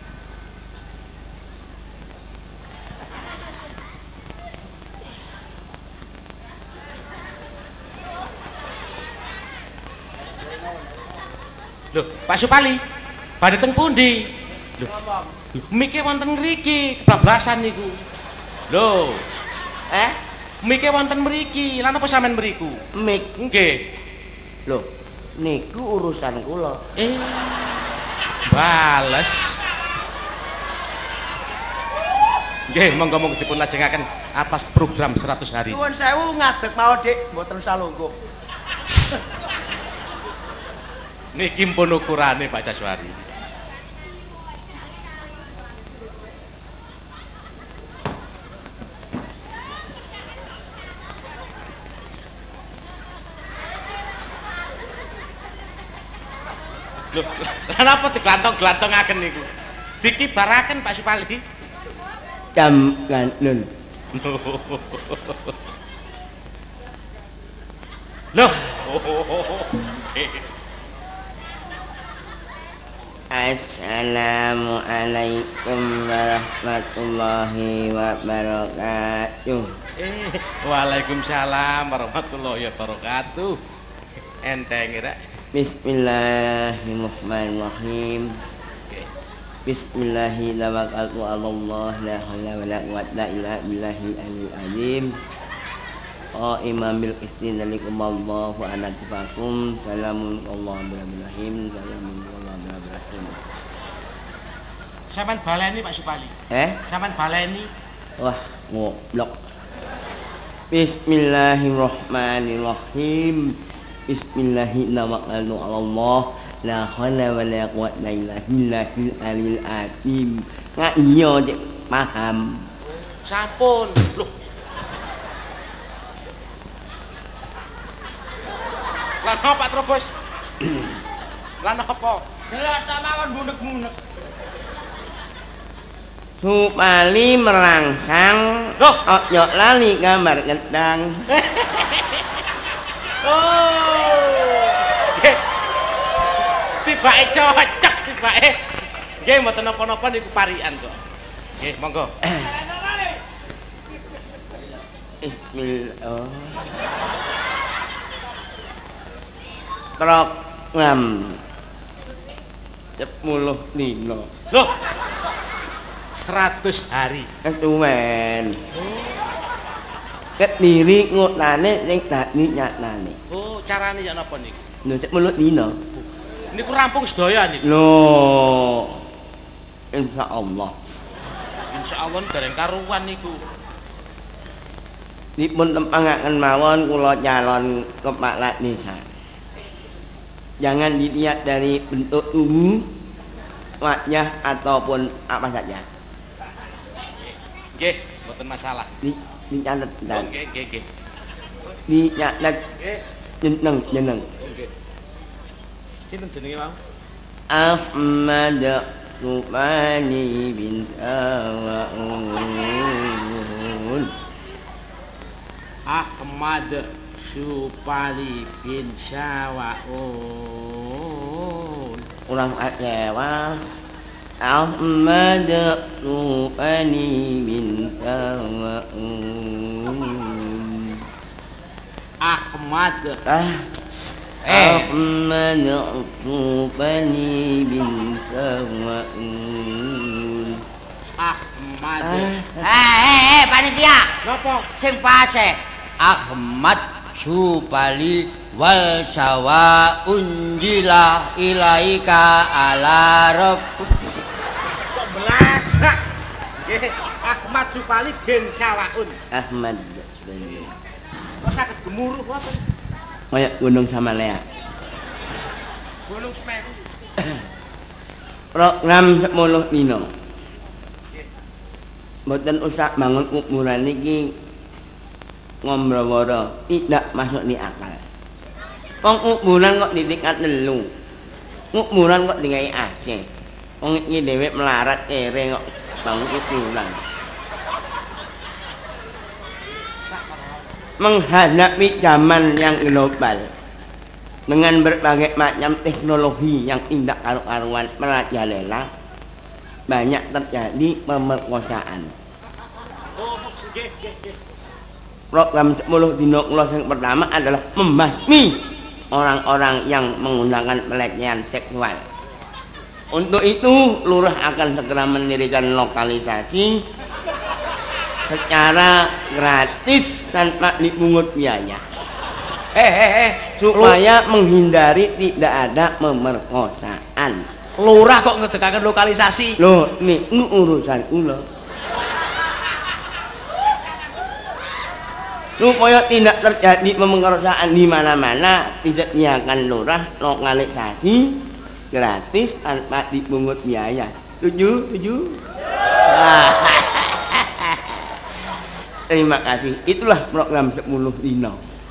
Lho, Pak Supali, badhe teng pundi? Lho, mike wonten ngriki, bablasan niku. Lho, mike wonten mriki, lan apa sampean mriku?
Mik,
Nggih.
lho, niku urusan kula.
Bales. Nggih, monggo-monggo dipun lajengaken atas program 100 hari.
Nuwun sewu ngadeg mawon, Dik, mboten usah lungguh.
Niki pun ukurane Pak Jaswari. Lho, kenapa diglantong-glantongaken niku? Dikibaraken Pak Supali.
Jam ganun.
Loh.
Assalamualaikum warahmatullahi wabarakatuh.
Waalaikumsalam warahmatullahi wabarakatuh. Enteng rek.
Bismillahirrahmanirrahim. Bismillahirrahmanirrahim. Allah la haula wala quwwata illa billahil aliyil azim. Imam bil istidalikum Allahu anatifakum. Salamun Allahu birahim. Salamun Allahu birahim.
Sampeyan baleni Pak Supali. Sampeyan baleni.
Wah, ngoblok. Bismillahirrahmanirrahim. Bismillahirrahmanirrahim. Allah la haula wala quwwata illa billahil aliyil azim. Ngak iya Cek, paham.
Sampun. Loh. Lah Pak Trobos? Lah napa?
Lah tak mawon bunek-bunek.
Supali merangsang. Ojo lali gambar gedang.
Tibake cocok tibake. Nggih mboten napa-napa niku parian kok. Nggih, monggo.
Bismillah. Program 10 dino.
Loh. 100 hari.
Ketuwen. Kediri ngutane sing dadi nyatane.
Oh, carane ya napa niku?
Lho 10 dino.
Niku rampung sedaya niku.
Lho. Insyaallah.
Insyaallah dereng karuan niku.
Dipun tempangaken mawon kula calon kepala desa. Jangan dilihat dari bentuk tubuh, wajah ataupun apa saja.
Nggih, mboten masalah.
Dicatet dan
Nggih, nggih, nggih.
dicatet jeneng.
Nggih. Sinten jenenge mau?
Ahmad Supani bin Sawaun.
Ahmad Supali bin Sawaun.
Ulang kecewa. Ahmad Supani bin Sawaun.
Ahmad
Ahmad Supani bin Sawaun.
Ahmad.
Panitia.
Napa?
Sing pase Ahmad Supali wal sawa unjila ilaika ala rabb.
Kok belagak. Nggih, Ahmad Supali bin Sawaun.
Ahmad Supani.
Kok saged gemuruh ngoten?
Kayak Gunung Samalea.
Gunung Semeru.
Program 10 dino. Mboten usah bangun kuburan niki ngombroworo, tidak masuk di akal. Wong kuburan kok ditingkat telu. Kuburan kok digawe AC. Wong iki dhewe melarat kere kok bangun kuburan. Menghadapi zaman yang global dengan berbagai macam teknologi yang indah karu-karuan merajalela, banyak terjadi pemerkosaan.
Oh, nggih.
Program 10 dino kula sing pertama adalah membasmi orang-orang yang menggunakan pelecehan seksual. Untuk itu, lurah akan segera mendirikan lokalisasi secara gratis tanpa dipungut biaya. Supaya menghindari tidak ada pemerkosaan.
Lurah kok ngedekaken lokalisasi.
Loh, niku urusan kula. supaya tidak terjadi pemerkosaan di mana-mana disediakan lurah lokalisasi gratis tanpa dipungut biaya. Setuju? Terima kasih. Itulah program 10 dino.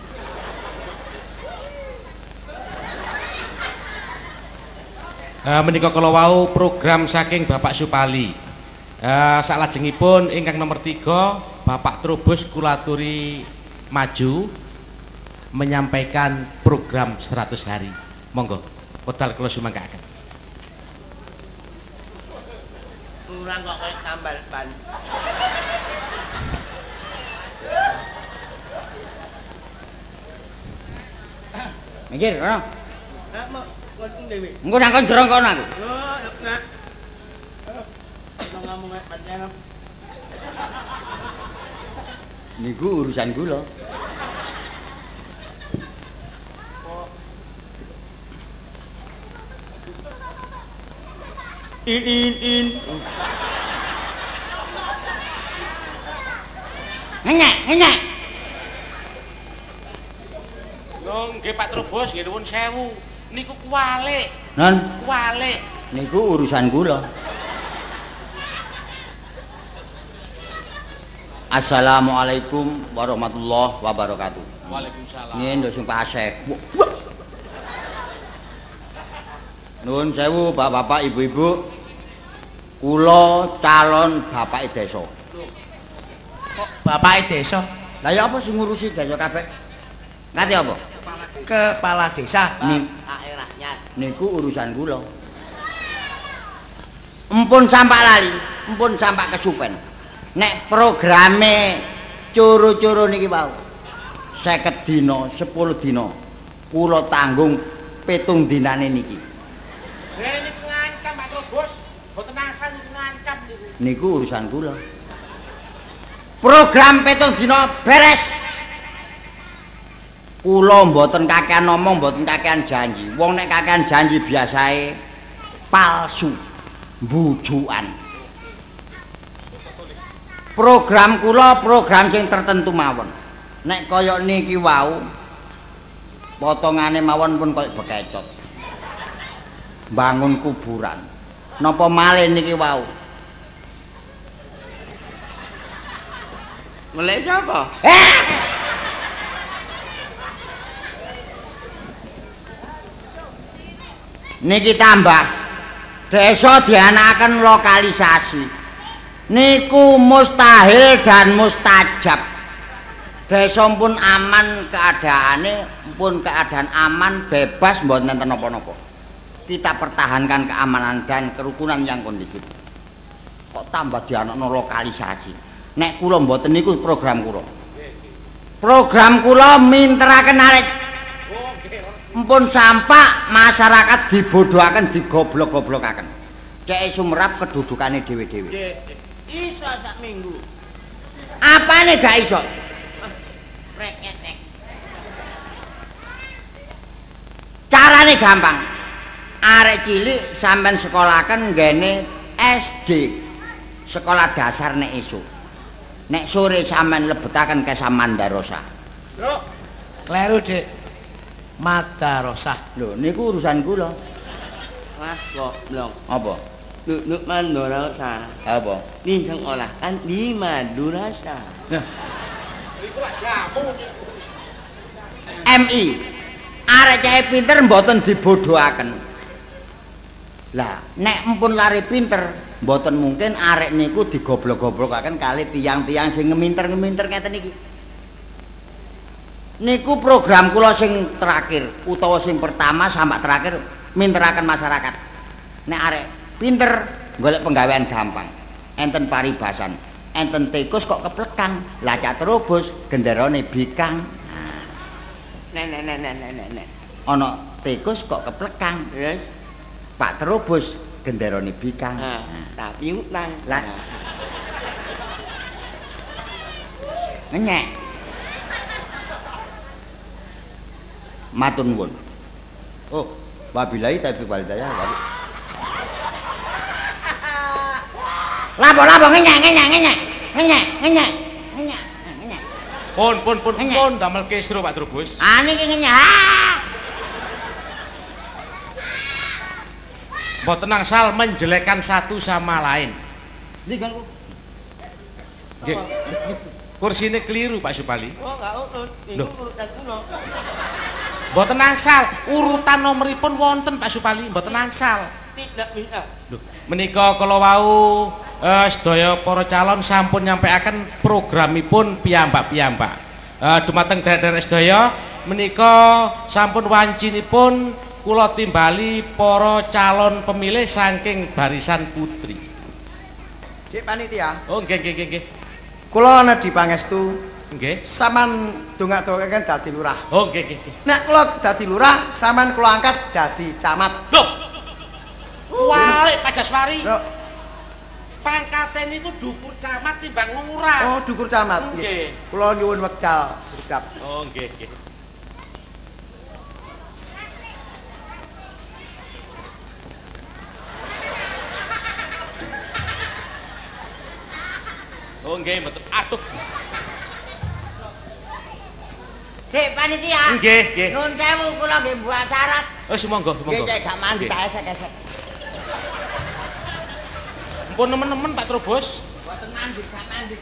Menika kala wau program saking Bapak Supali. Salajengipun ingkang nomor 3 Bapak Trubus kulaturi maju menyampaikan program 100 hari. Monggo, wedal kula sumangkaaken.
Kurang kok koyo tambal ban.
Mikir kono.
Nak mau ngomong dewe.
Engko nang kon jerong kono aku.
Oh, nak. Ngomong panjang.
Niku urusan kula.
In.
Ngenyek.
Lho nggih Pak Trubus nggih nuwun sewu. Niku kuwalik.
Non,
Kuwalik.
niku urusan kula. Assalamualaikum warahmatullahi wabarakatuh.
Waalaikumsalam.
Nggih ndok sing pasek. Nuwun sewu Bapak-bapak, Ibu-ibu. Kula calon bapake desa.
Kok bapake desa?
Lah ya apa sing ngurusi desa kabeh? Ngerti apa?
Kepala desa.
Rakyat.
Niku urusan kula. Empun sampak lali, empun sampak kesupen. Nek programe coro-coro niki wau 50 dina, 10 dina. Kula tanggung 7 dinane niki.
Niku ngancam Pak Trubus. Mboten asal niku ngancam niku.
Niku urusan kula. Program 7 dina beres. Kula mboten kakean ngomong, mboten kakean janji. Wong nek kakean janji biasae palsu, bujukan. Program kula program sing tertentu mawon. Nek kaya niki wau potongane mawon pun kaya bekecot. Bangun kuburan. Napa malih niki wau?
Mulai siapa?
Niki tambah desa dianakaken lokalisasi. Niku mustahil dan mustajab. Desa pun aman keadaane, pun keadaan aman, bebas mboten enten napa-napa. Kita pertahankan keamanan dan kerukunan yang kondusif. Kok tambah dianakno lokalisasi? Nek kula mboten niku program kula. Program kula minteraken arek. Mpun sampak masyarakat dibodohaken, digoblok-goblokaken. Cek sumerap kedudukane dhewe-dhewe.
Iso sak minggu.
Apane gak iso?
Reketek.
Carane gampang. Arek cilik sampean sekolahaken nggene SD. Sekolah dasar nek esuk. Nek sore sampean lebetaken ke Samandarosa.
Lho, kleru, Dik. Madarosah.
Lho niku urusan kula.
Wah, goblok.
Apa?
Duduk Mandorasa.
Apa?
Di sekolah kan di Madurasa.
Iku lak jamu.
MI. Arek cah pinter mboten dibodohaken. Lah, nek empun lari pinter, mboten mungkin arek niku digoblok-goblokaken kali tiang-tiang sing ngeminter-ngeminter ngeten iki. Niku program kula sing terakhir utawa sing pertama sampai terakhir minteraken masyarakat. Nek arek pinter golek penggawean gampang. Enten paribasan, enten tikus kok keplekang. Lah Cak Trubus genderane bikang.
Nek.
Ana tikus kok keplekang.
Terus
Pak Trubus genderane bikang.
tapi utang.
Lah ngenyek. Matur nuwun. Oh, wabillahi taufiq wal hidayah. Lapo ngenyek.
Pun damel kisru Pak Trubus.
Ah niki ngenyah.
Mboten angsal menjelekkan satu sama lain.
Niki kan.
Nggih. Kursine keliru Pak Supali.
Oh, enggak urut. Ini urutan kuno.
Mboten angsal, urutan nomoripun wonten Pak Supali, mboten angsal.
Tidak bisa.
Lho, menika kala wau sedaya para calon sampun nyampaikan programipun piyambak-piyambak. Dumateng derek-derek sedaya menika sampun wancinipun kula timbali para calon pemilih saking barisan putri.
Dik panitia.
Oh nggih.
Kula nedhi pangestu
Nggih.
sampean dongak-dongakaken dadi lurah.
Oh nggih.
Nek kula dadi lurah, sampean kula angkat dadi camat.
Loh. Walik Pak Jaswari.
Lho,
Pangkate niku dhuwur camat timbang lurah.
oh dukur camat.
Nggih.
Kula nyuwun wekdal sedap.
Oh nggih. Oh nggih, mboten. Aduh.
Dik panitia.
Nggih.
Nuwun sewu kula nggih buat syarat.
Oh monggo.
Nggih cek gak mandi tak esek-esek.
Mpun nemen-nemen Pak Trubus.
Mboten mandi, gak mandi.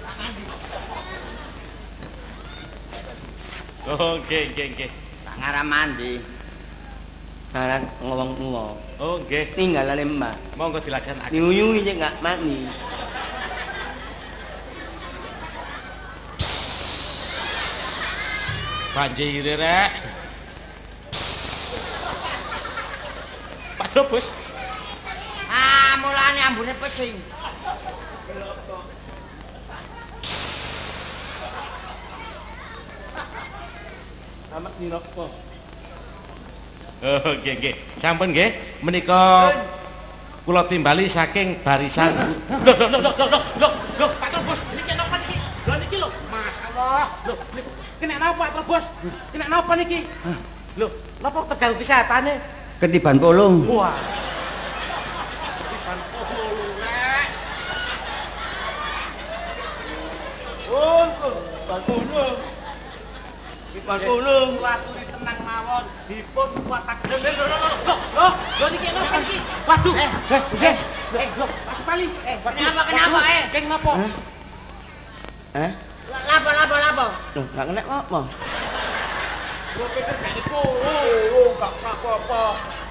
Oh nggih.
Tak ngarep mandi.
Syarat ngomong-ngomong.
Oh nggih.
Tinggalane Mbak.
Monggo dilaksanakaken.
Nyuyui cek enggak mandi.
Banjir rek. Pak Trubus.
Ah, mulane ambune pesing.
Selamat dirokok.
Oh nggih. Sampun nggih. Menika kula timbali saking barisan. Loh, Pak Trubus, niki napa niki? Lho niki lho, masyaallah. Lho, kena napa Pak Trubus? Kena napa niki? Lho, napa terganggu kesehatane?
Ketiban polong.
Wah. Ketiban polong, Rek.
Oh, bangunung. Bangunung.
Waturi tenang mawon, dipun kuwataken. Lho niki napa niki? Waduh. Lho, Mas Pali.
Kenapa?
Keng napa?
Lapo.
Loh, enggak kena apa?
Lho pikir gak niku.
Gak apa-apa.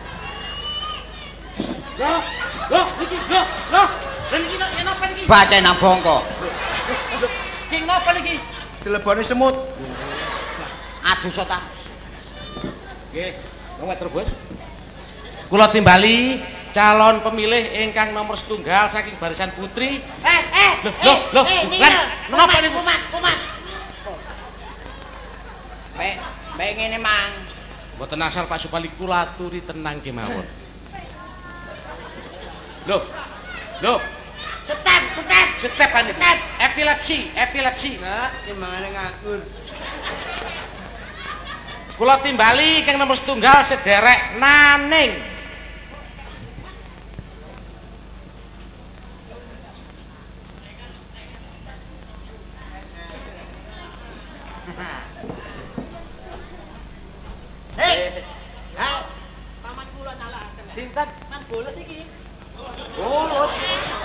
Loh, niki. Lho niki napa niki?
Baca nang bongko.
Keng napa niki?
Dileboni semut.
Aduh sota.
Nggih, Mas Trubus. Kula timbali calon pemilih ingkang nomor setunggal saking barisan putri. Loh. Menapa niku?
Kumat. Baik ngene mang.
Mboten asal Pak Supali kula aturi tenang kemawon. Loh. Step panitia. Epilepsi.
Enggak, timbangane ngakur.
Kula timbali kang nomor setunggal sederek Naning.
Paman kula nyalakaken.
Sinten?
Man bolos iki.
Bolos.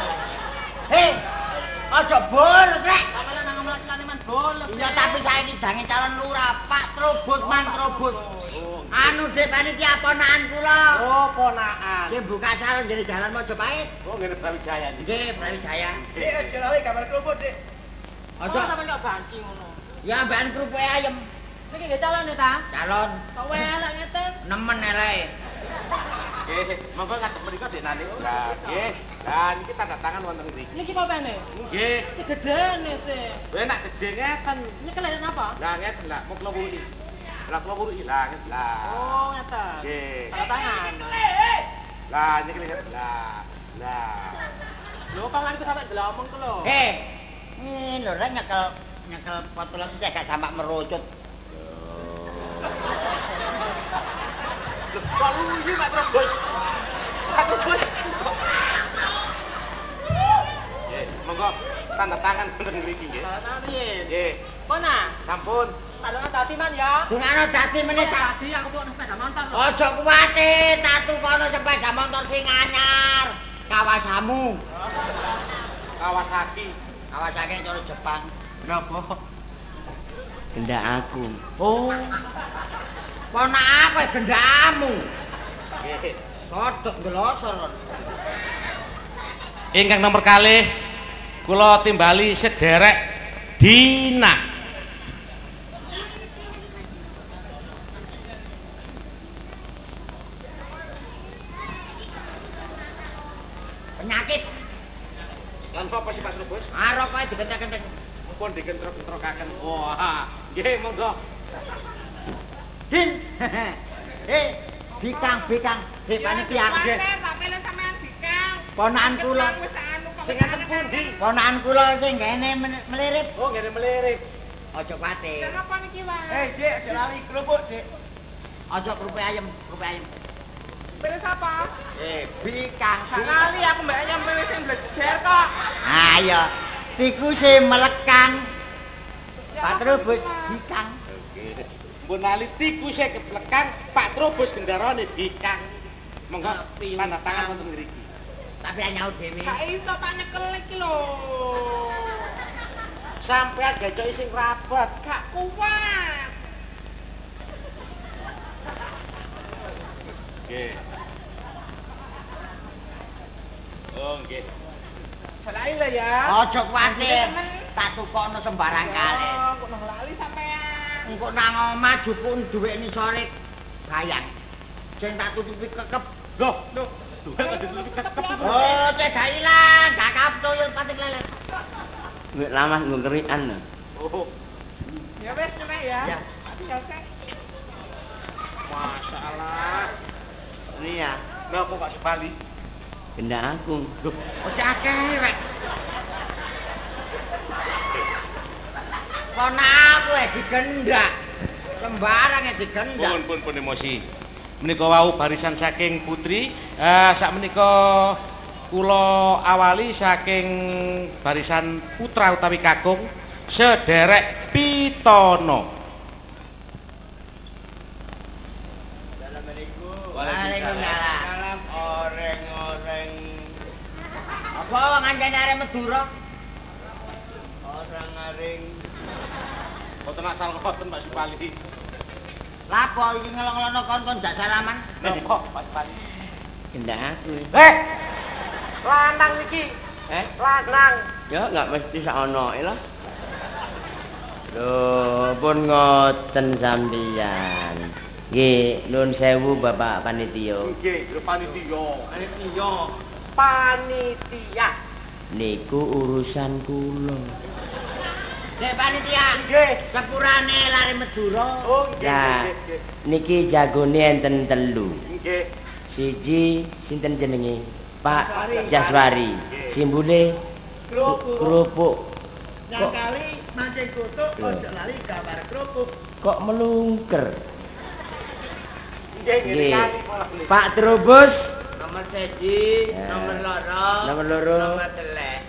Aja bolos rek.
Paman nang ngomong man bolos.
Iya tapi saiki jange calon lurah Pak Trubus man Trubus. Anu Dik panitia ponakan kula.
Oh, ponakan.
Nggih buka salon dari jalan Mojopahit.
Oh, ngene Brawijaya niki.
Nggih, Brawijaya.
Dik aja lali gambar kerupuk, Dik.
Aja.
sampean kok banci ngono.
Ya ambekan kerupuk ayam.
Niki nggih calon ya ta?
Calon
Kok welek ngeten.
nemen eleke.
Nggih, monggo ngadep mriku Dik Naning. Lah, nggih. Lah niki tanda tangan wonten mriki.
Niki apa pene?
Nggih.
Segedene sih.
Enak gede ngeten.
Ini kelihatan apa?
Lah ngeten lah, mau kula wuri. Lah kula wuri lah ngeten lah.
Oh, ngeten.
Nggih.
Tanda tangan.
Lah niki ngeten lah. Lah.
Lho, pamanku sampe delomong ku lho.
Ini lho rek nyekel potolan iki gak sampak merucut.
Kok luyu Pak Trubus? Pak Trubus. Nggih, monggo tanda tangan wonten mriki nggih.
Tanda tangan piye?
Nggih.
Mana?
Sampun.
Tadongan dadi man ya.
Dungano dadi meneh sak.
Tadi aku tuh sepeda motor lho.
Aja kuwatir, tak tukono sepeda motor sing anyar. Kawasamu.
Kawasaki.
Kawasaki cara Jepang.
Napa?
Gendak aku.
Oh.
Ponak aku gendakmu.
Nggih.
Sodok ndelosor.
Ingkang nomor kalih kula timbali sederek Dina.
Penyakit.
Lan apa sih Pak Trubus?
Rokoke dikentek-kentek.
Mumpun dikentrok-kentrokaken. Wah, nggih monggo.
Din. Bikang. Panitia.
Nggih.
Ponakan kula.
Sing ngaten pundi?
Ponakan kula sing kene melirit.
Oh, ngene melirik.
Aja kuwatir.
Kenapa niki, Mas?
Dik, aja lali kerupuk, Dik.
Aja kerupuk ayam.
Pilih siapa?
Bikang.
Gak lali aku mbak ayam pilih sing blejer kok.
Ayo. Tikuse melekang. Pak Trubus bikang.
Mbun lali tikuse keblekang, Pak Trubus gendarane bikang. Monggo tanda tangan wonten ngriki.
Tapi nyaut dhewe.
Gak iso Pak nyekel iki lho.
Sampeyan gacoki sing rapet.
Gak kuat.
Nggih. Oh, nggih.
Selai lah ya.
Aja kuwatir. Tak tukono sembarang kali.
Kok nang lali sampean.
Engko nang omah jupuk duwekne sore bayang. Sing tak tutupi kekep.
Loh.
Oh, cek gak ilang, gak kaptuyul pating lelet.
Wis lama nggo kerikan lho.
Oh,
Ya wes nek ya.
Ya.
Tinggal sek.
masyaallah.
Ini ya,
Napa Pak Subali?
gendak aku.
Loh, kok akeh rek.
Ponak aku digendak. Sembarang digendak.
Pun emosi. Menika wau barisan saking putri, sak menika kula awali saking barisan putra utawi kakung sederek Pitono.
Waalaikumsalam.
Oreng-oreng
Apa wong anjane arek Madura?
orang-aring
Boten asal ngoten Pak Subali.
Lapo iki ngelong-ngelongno kon jak salaman?
Napa Pak Subali?
gendak aku.
Lanang iki. Lanang.
Ya enggak mesti sak onoke lah. Lho, pun ngoten sampeyan. Nggih, nuwun sewu Bapak Panitia.
Nggih, lho panitia.
Niku urusan kula.
Dek panitia.
Nggih.
Sepurane lari Madura.
Oh,
Lah, niki jagone enten telu.
Nggih.
Siji sinten jenenge? Pak Jaswari. Simbole kerupuk.
Yang kali mancing kutuk, ojo lali gambar kerupuk.
Kok melungker?
Nggih,
Nggih.
kali pola beli.
Pak Trubus
Nomor 1,
Ya.
nomor loro,
Nomor loro.
nomor 3.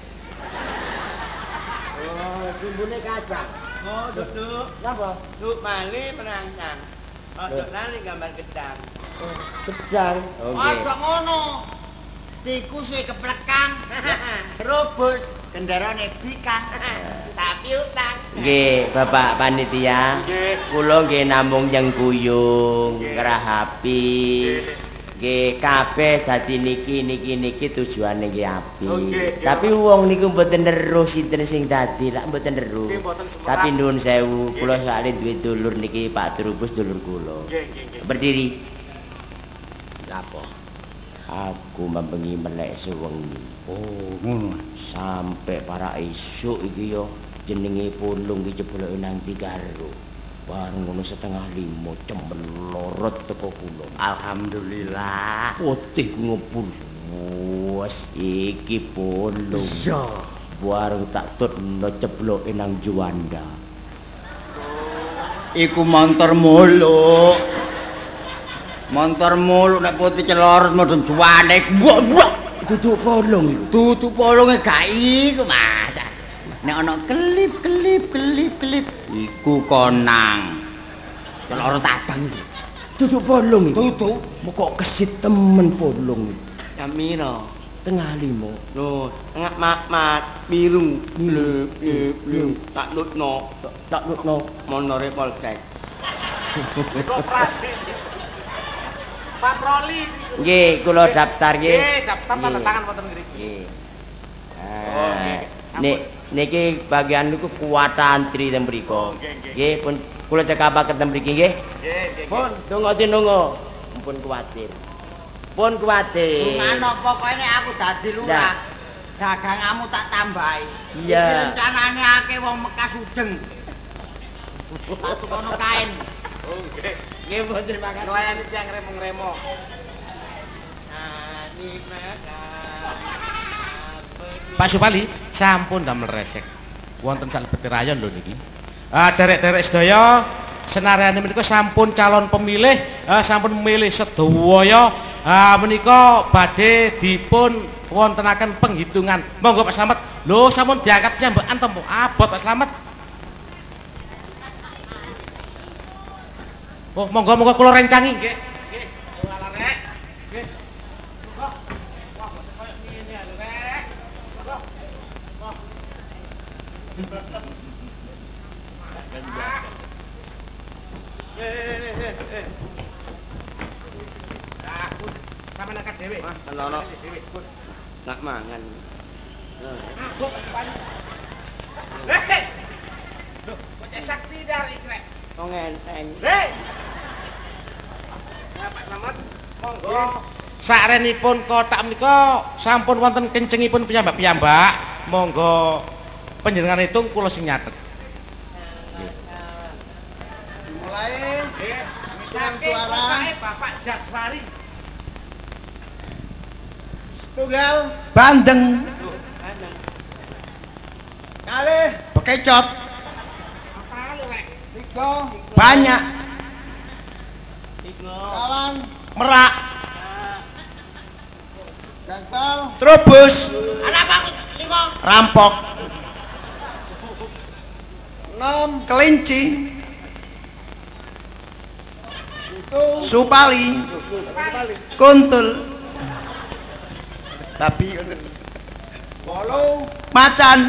Oh, simbole kacang.
Oh, duduk.
Napa?
Duduk mali merangsang. Ojo lali gambar gedang.
Gedang.
Ojo ngono. Tikuse keplekang. Terobos kendarane bikang. Tapi utang.
Nggih, Bapak Panitia.
Nggih.
Kula nggih namung nyengkuyung, ngerahapi. Nggih, kabeh dadi niki tujuane nggih apik.
Nggih, nggih.
Tapi wong niku mboten neruh sinten sing dadi, lak mboten neruh.
Nggih, mboten semerap.
Tapi nuwun sewu, kula sakjane duwe dulur niki Pak Trubus dulur kula.
Nggih.
Berdiri. Lapo? Aku membengi melek sewengi.
Oh, ngono.
Sampai para esuk iki yo jenenge pulung iki jeboloke nang Tigaro. Bareng ngono 4:30 cemlorot teko kula.
Alhamdulillah.
Putih ngepul. Wes iki pulung.
Iya.
Bareng tak tutno cebloke nang Juanda.
Iku montor muluk. Montor muluk nek putih celorot modon juwane. Buak.
Duduk polong iku.
Tutu polonge gak iku, Mas. Nek ana kelip iku konang. Celana tabang iki.
Duduk bolong iki.
Duduk
Kok kesit temen bolong iki.
Jam piro?
Tengah 5.
Loh, tengah mat biru. Blep. Tak nutno. Monore polsek.
Operasi. Patroli.
Nggih, kula daftar nggih.
Nggih, daftar tanda tangan wonten mriki.
Nggih. Niki bagian niku kuwata antri ten mriku. Nggih, pun kula cekapaken ten mriki nggih.
Nggih.
Pun ndonga. Pun kuwatir.
Ngono pokoke aku dadi lurah. Daganganmu tak tambahi.
Iya.
Iki rencanane akeh wong Mekas Ujeng. Tak tukono kain.
Nggih.
Nggih, pun terima kasih.
Melayani tiyang remo-remo. Pak Supali, sampun damel resek. Wonten salebete rayon lho niki. Derek-derek sedaya, senarane menika sampun calon pemilih, sampun memilih sedaya. Menika badhe dipun wontenaken penghitungan. Monggo Pak Slamet. Lho, sampun diangkat piyambakan to, abot Pak Slamet. Oh, monggo kula rencangi nggih. Nggih. Ala rek. Nggih. Monggo. Wah, koyo ngene ya, rek. Monggo. Nah, sama angkat dhewe.
Mas, telono. Nak mangan.
Kok sepani. Hei. Loh, kok sakti dari krek.
Wong enteng.
Hei. Ya Pak Slamet, monggo. Sakrenipun kotak menika sampun wonten kencengipun piyambak-piyambak. Monggo panjenengan hitung kula sing nyatet.
Mulai
Hitungan
suara.
Bapak Jaswari.
Setunggal,
Bandeng,
kalih,
bekecot,
Apa lek?
3,
banyak,
kawan,
merak,
gangsal,
trubus,
Anak aku 5.
rampok,
6,
kelinci,
7,
supali, kuntul, babi,
8,
macan,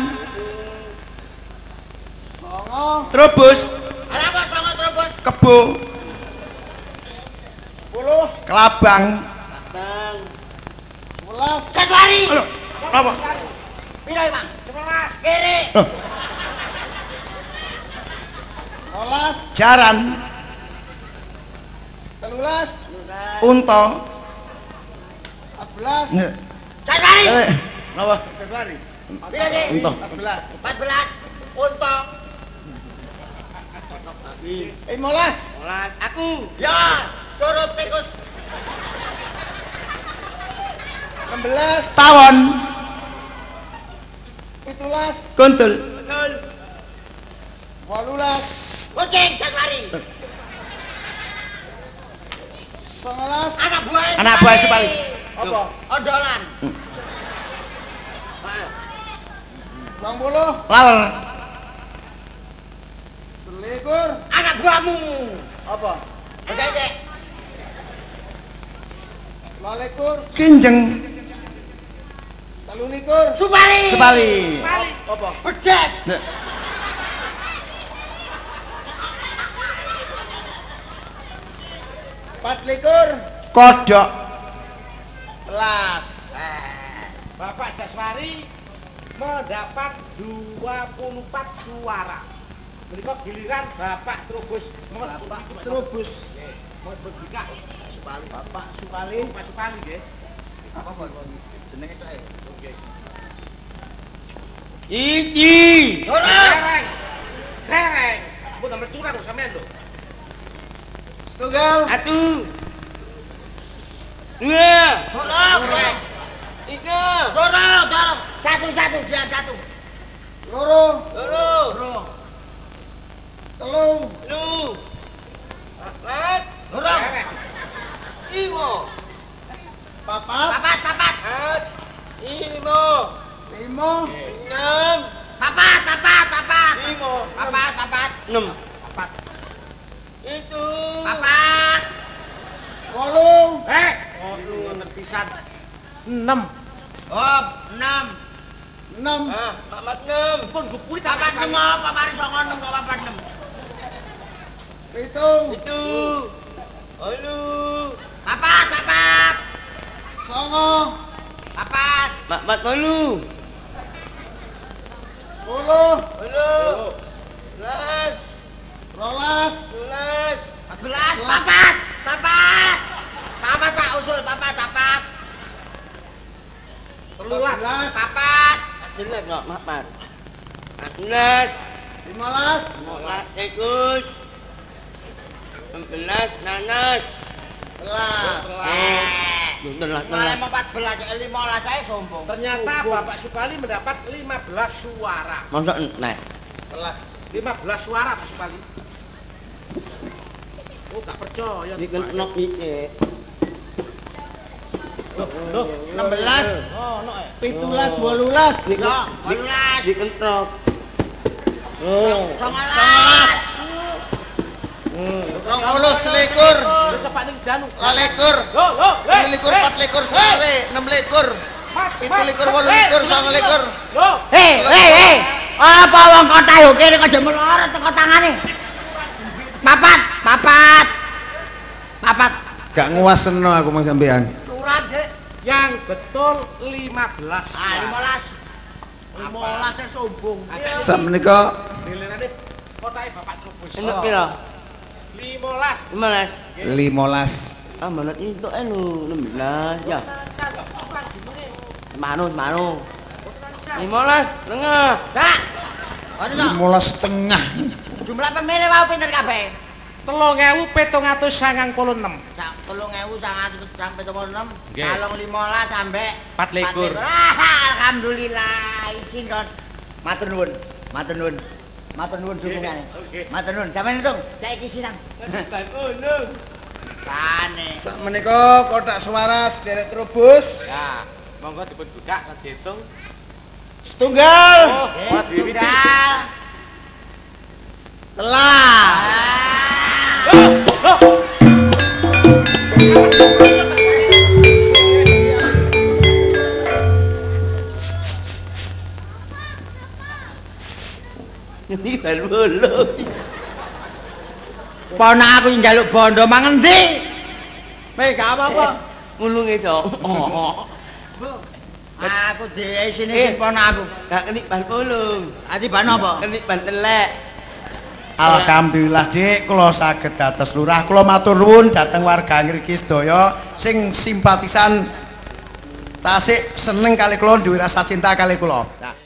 9,
trubus,
Anak apa sama terus?
kebo,
10,
kelabang.
11,
Jaswari.
Aduh, apa?
Piro, Bang?
11.
Kiri.
12,
Jaran,
13,
unta,
14,
Jaswari.
apa?
Jaswari,
Piro sih?
Unta.
14,
14. Untung.
15,
Aku. Ya, turut tikus.
16,
Tawon,
17,
kuntul,
18,
Kucing Jaswari.
19,
Anak buah
supali.
apa?
Ondolan.
20,
laler,
selikur,
Anak buahmu.
apa?
Oke.
22,
kinjeng,
23,
Supali.
sepali,
apa?
Bedes.
Patlikur,
kodok,
telas,
Bapak Jaswari mendapat 24 suara. Menika giliran Bapak Trubus.
Bapak Trubus,
Mau berbicara.
Supali, Bapak Supali,
Pak Supali nggih.
apa jenenge kae?
Iki.
Dereng. Dereng. Mbok damel curang kok sampean lho.
Setunggal,
1, 2,
Dorong.
3,
Dorong. Satu. Jangan satu.
loro,
loro,
telu,
lu, papat,
Dorong.
Dereng.
5,
papat,
Papat.
5,
5,
6,
Papat.
Lima.
Papat.
6.
Papat.
Itu.
Papat.
8. Ngoten pisan. 6.
Oh, 6.
6.
Ah, papat 6.
Pun gupuri
Papat 6 apa mari 9 kok papat 6.
Itu.
Itu. Halo.
Papat.
Songo.
Papat.
Papat 8.
10.
Halo. 11.
12.
12.
14. Papat. Papat Pak usul papat.
13.
Papat.
Jelas enggak papat. 14.
15.
15 tikus. 16 nanas.
Mulai 14 ke 15 saya sombong.
Ternyata Bapak Supali mendapat 15 suara.
Masa nah.
15 suara Pak Supali. Oh, gak percaya.
Iki kenok iki.
16.
Oh, no.
17. 18.
Di kenok.
19.
20 selikur.
Cepat ning danu.
21.
Yo,
24 sare, 6 likur. 7 likur, 8 likur, 9 likur.
Yo.
Hei. Apa wong kota yo kene kok aja melorot teko tangane. Papat.
Gak nguaseno aku mang sampean.
Curang, Dek. Yang betul 15 suara.
15
saya sombong.
Sakmenika
Dilirane kotae Bapak Trubus.
Enak pira?
15.
15.
15.
Ah, mana itu elu 16 ya.
Curang jenenge.
Manu. 15 tengah.
Kak. Ono to?
15 setengah.
Jumlah pemilih wau pinter kabeh.
3796.
3.100 sampai 36.
Nggih.
Kalong 15 sampai
24.
Alhamdulillah isin kon. Matur nuwun dukungannya. Matur nuwun. Sampeyan hitung, saiki sinang. Tane.
Sakmenika kotak suara sederek Trubus.
Ya, monggo dipun buka lan diitung.
Setunggal.
Oh,
Tunggal.
Telah.
Ini baru belum.
Ponak aku njaluk bondo mangan ndi? Weh, gak apa-apa.
Mulunge, Cok.
Aku sini ponak aku.
Gak kenik ban ulung.
Ati ban apa?
Kenik ban telek.
Alhamdulillah Dik, kula saged dados lurah. Kula matur nuwun dhateng warga ngriki sedaya sing simpatisan tasik seneng kali kula duwe rasa cinta kali kula.
Nah,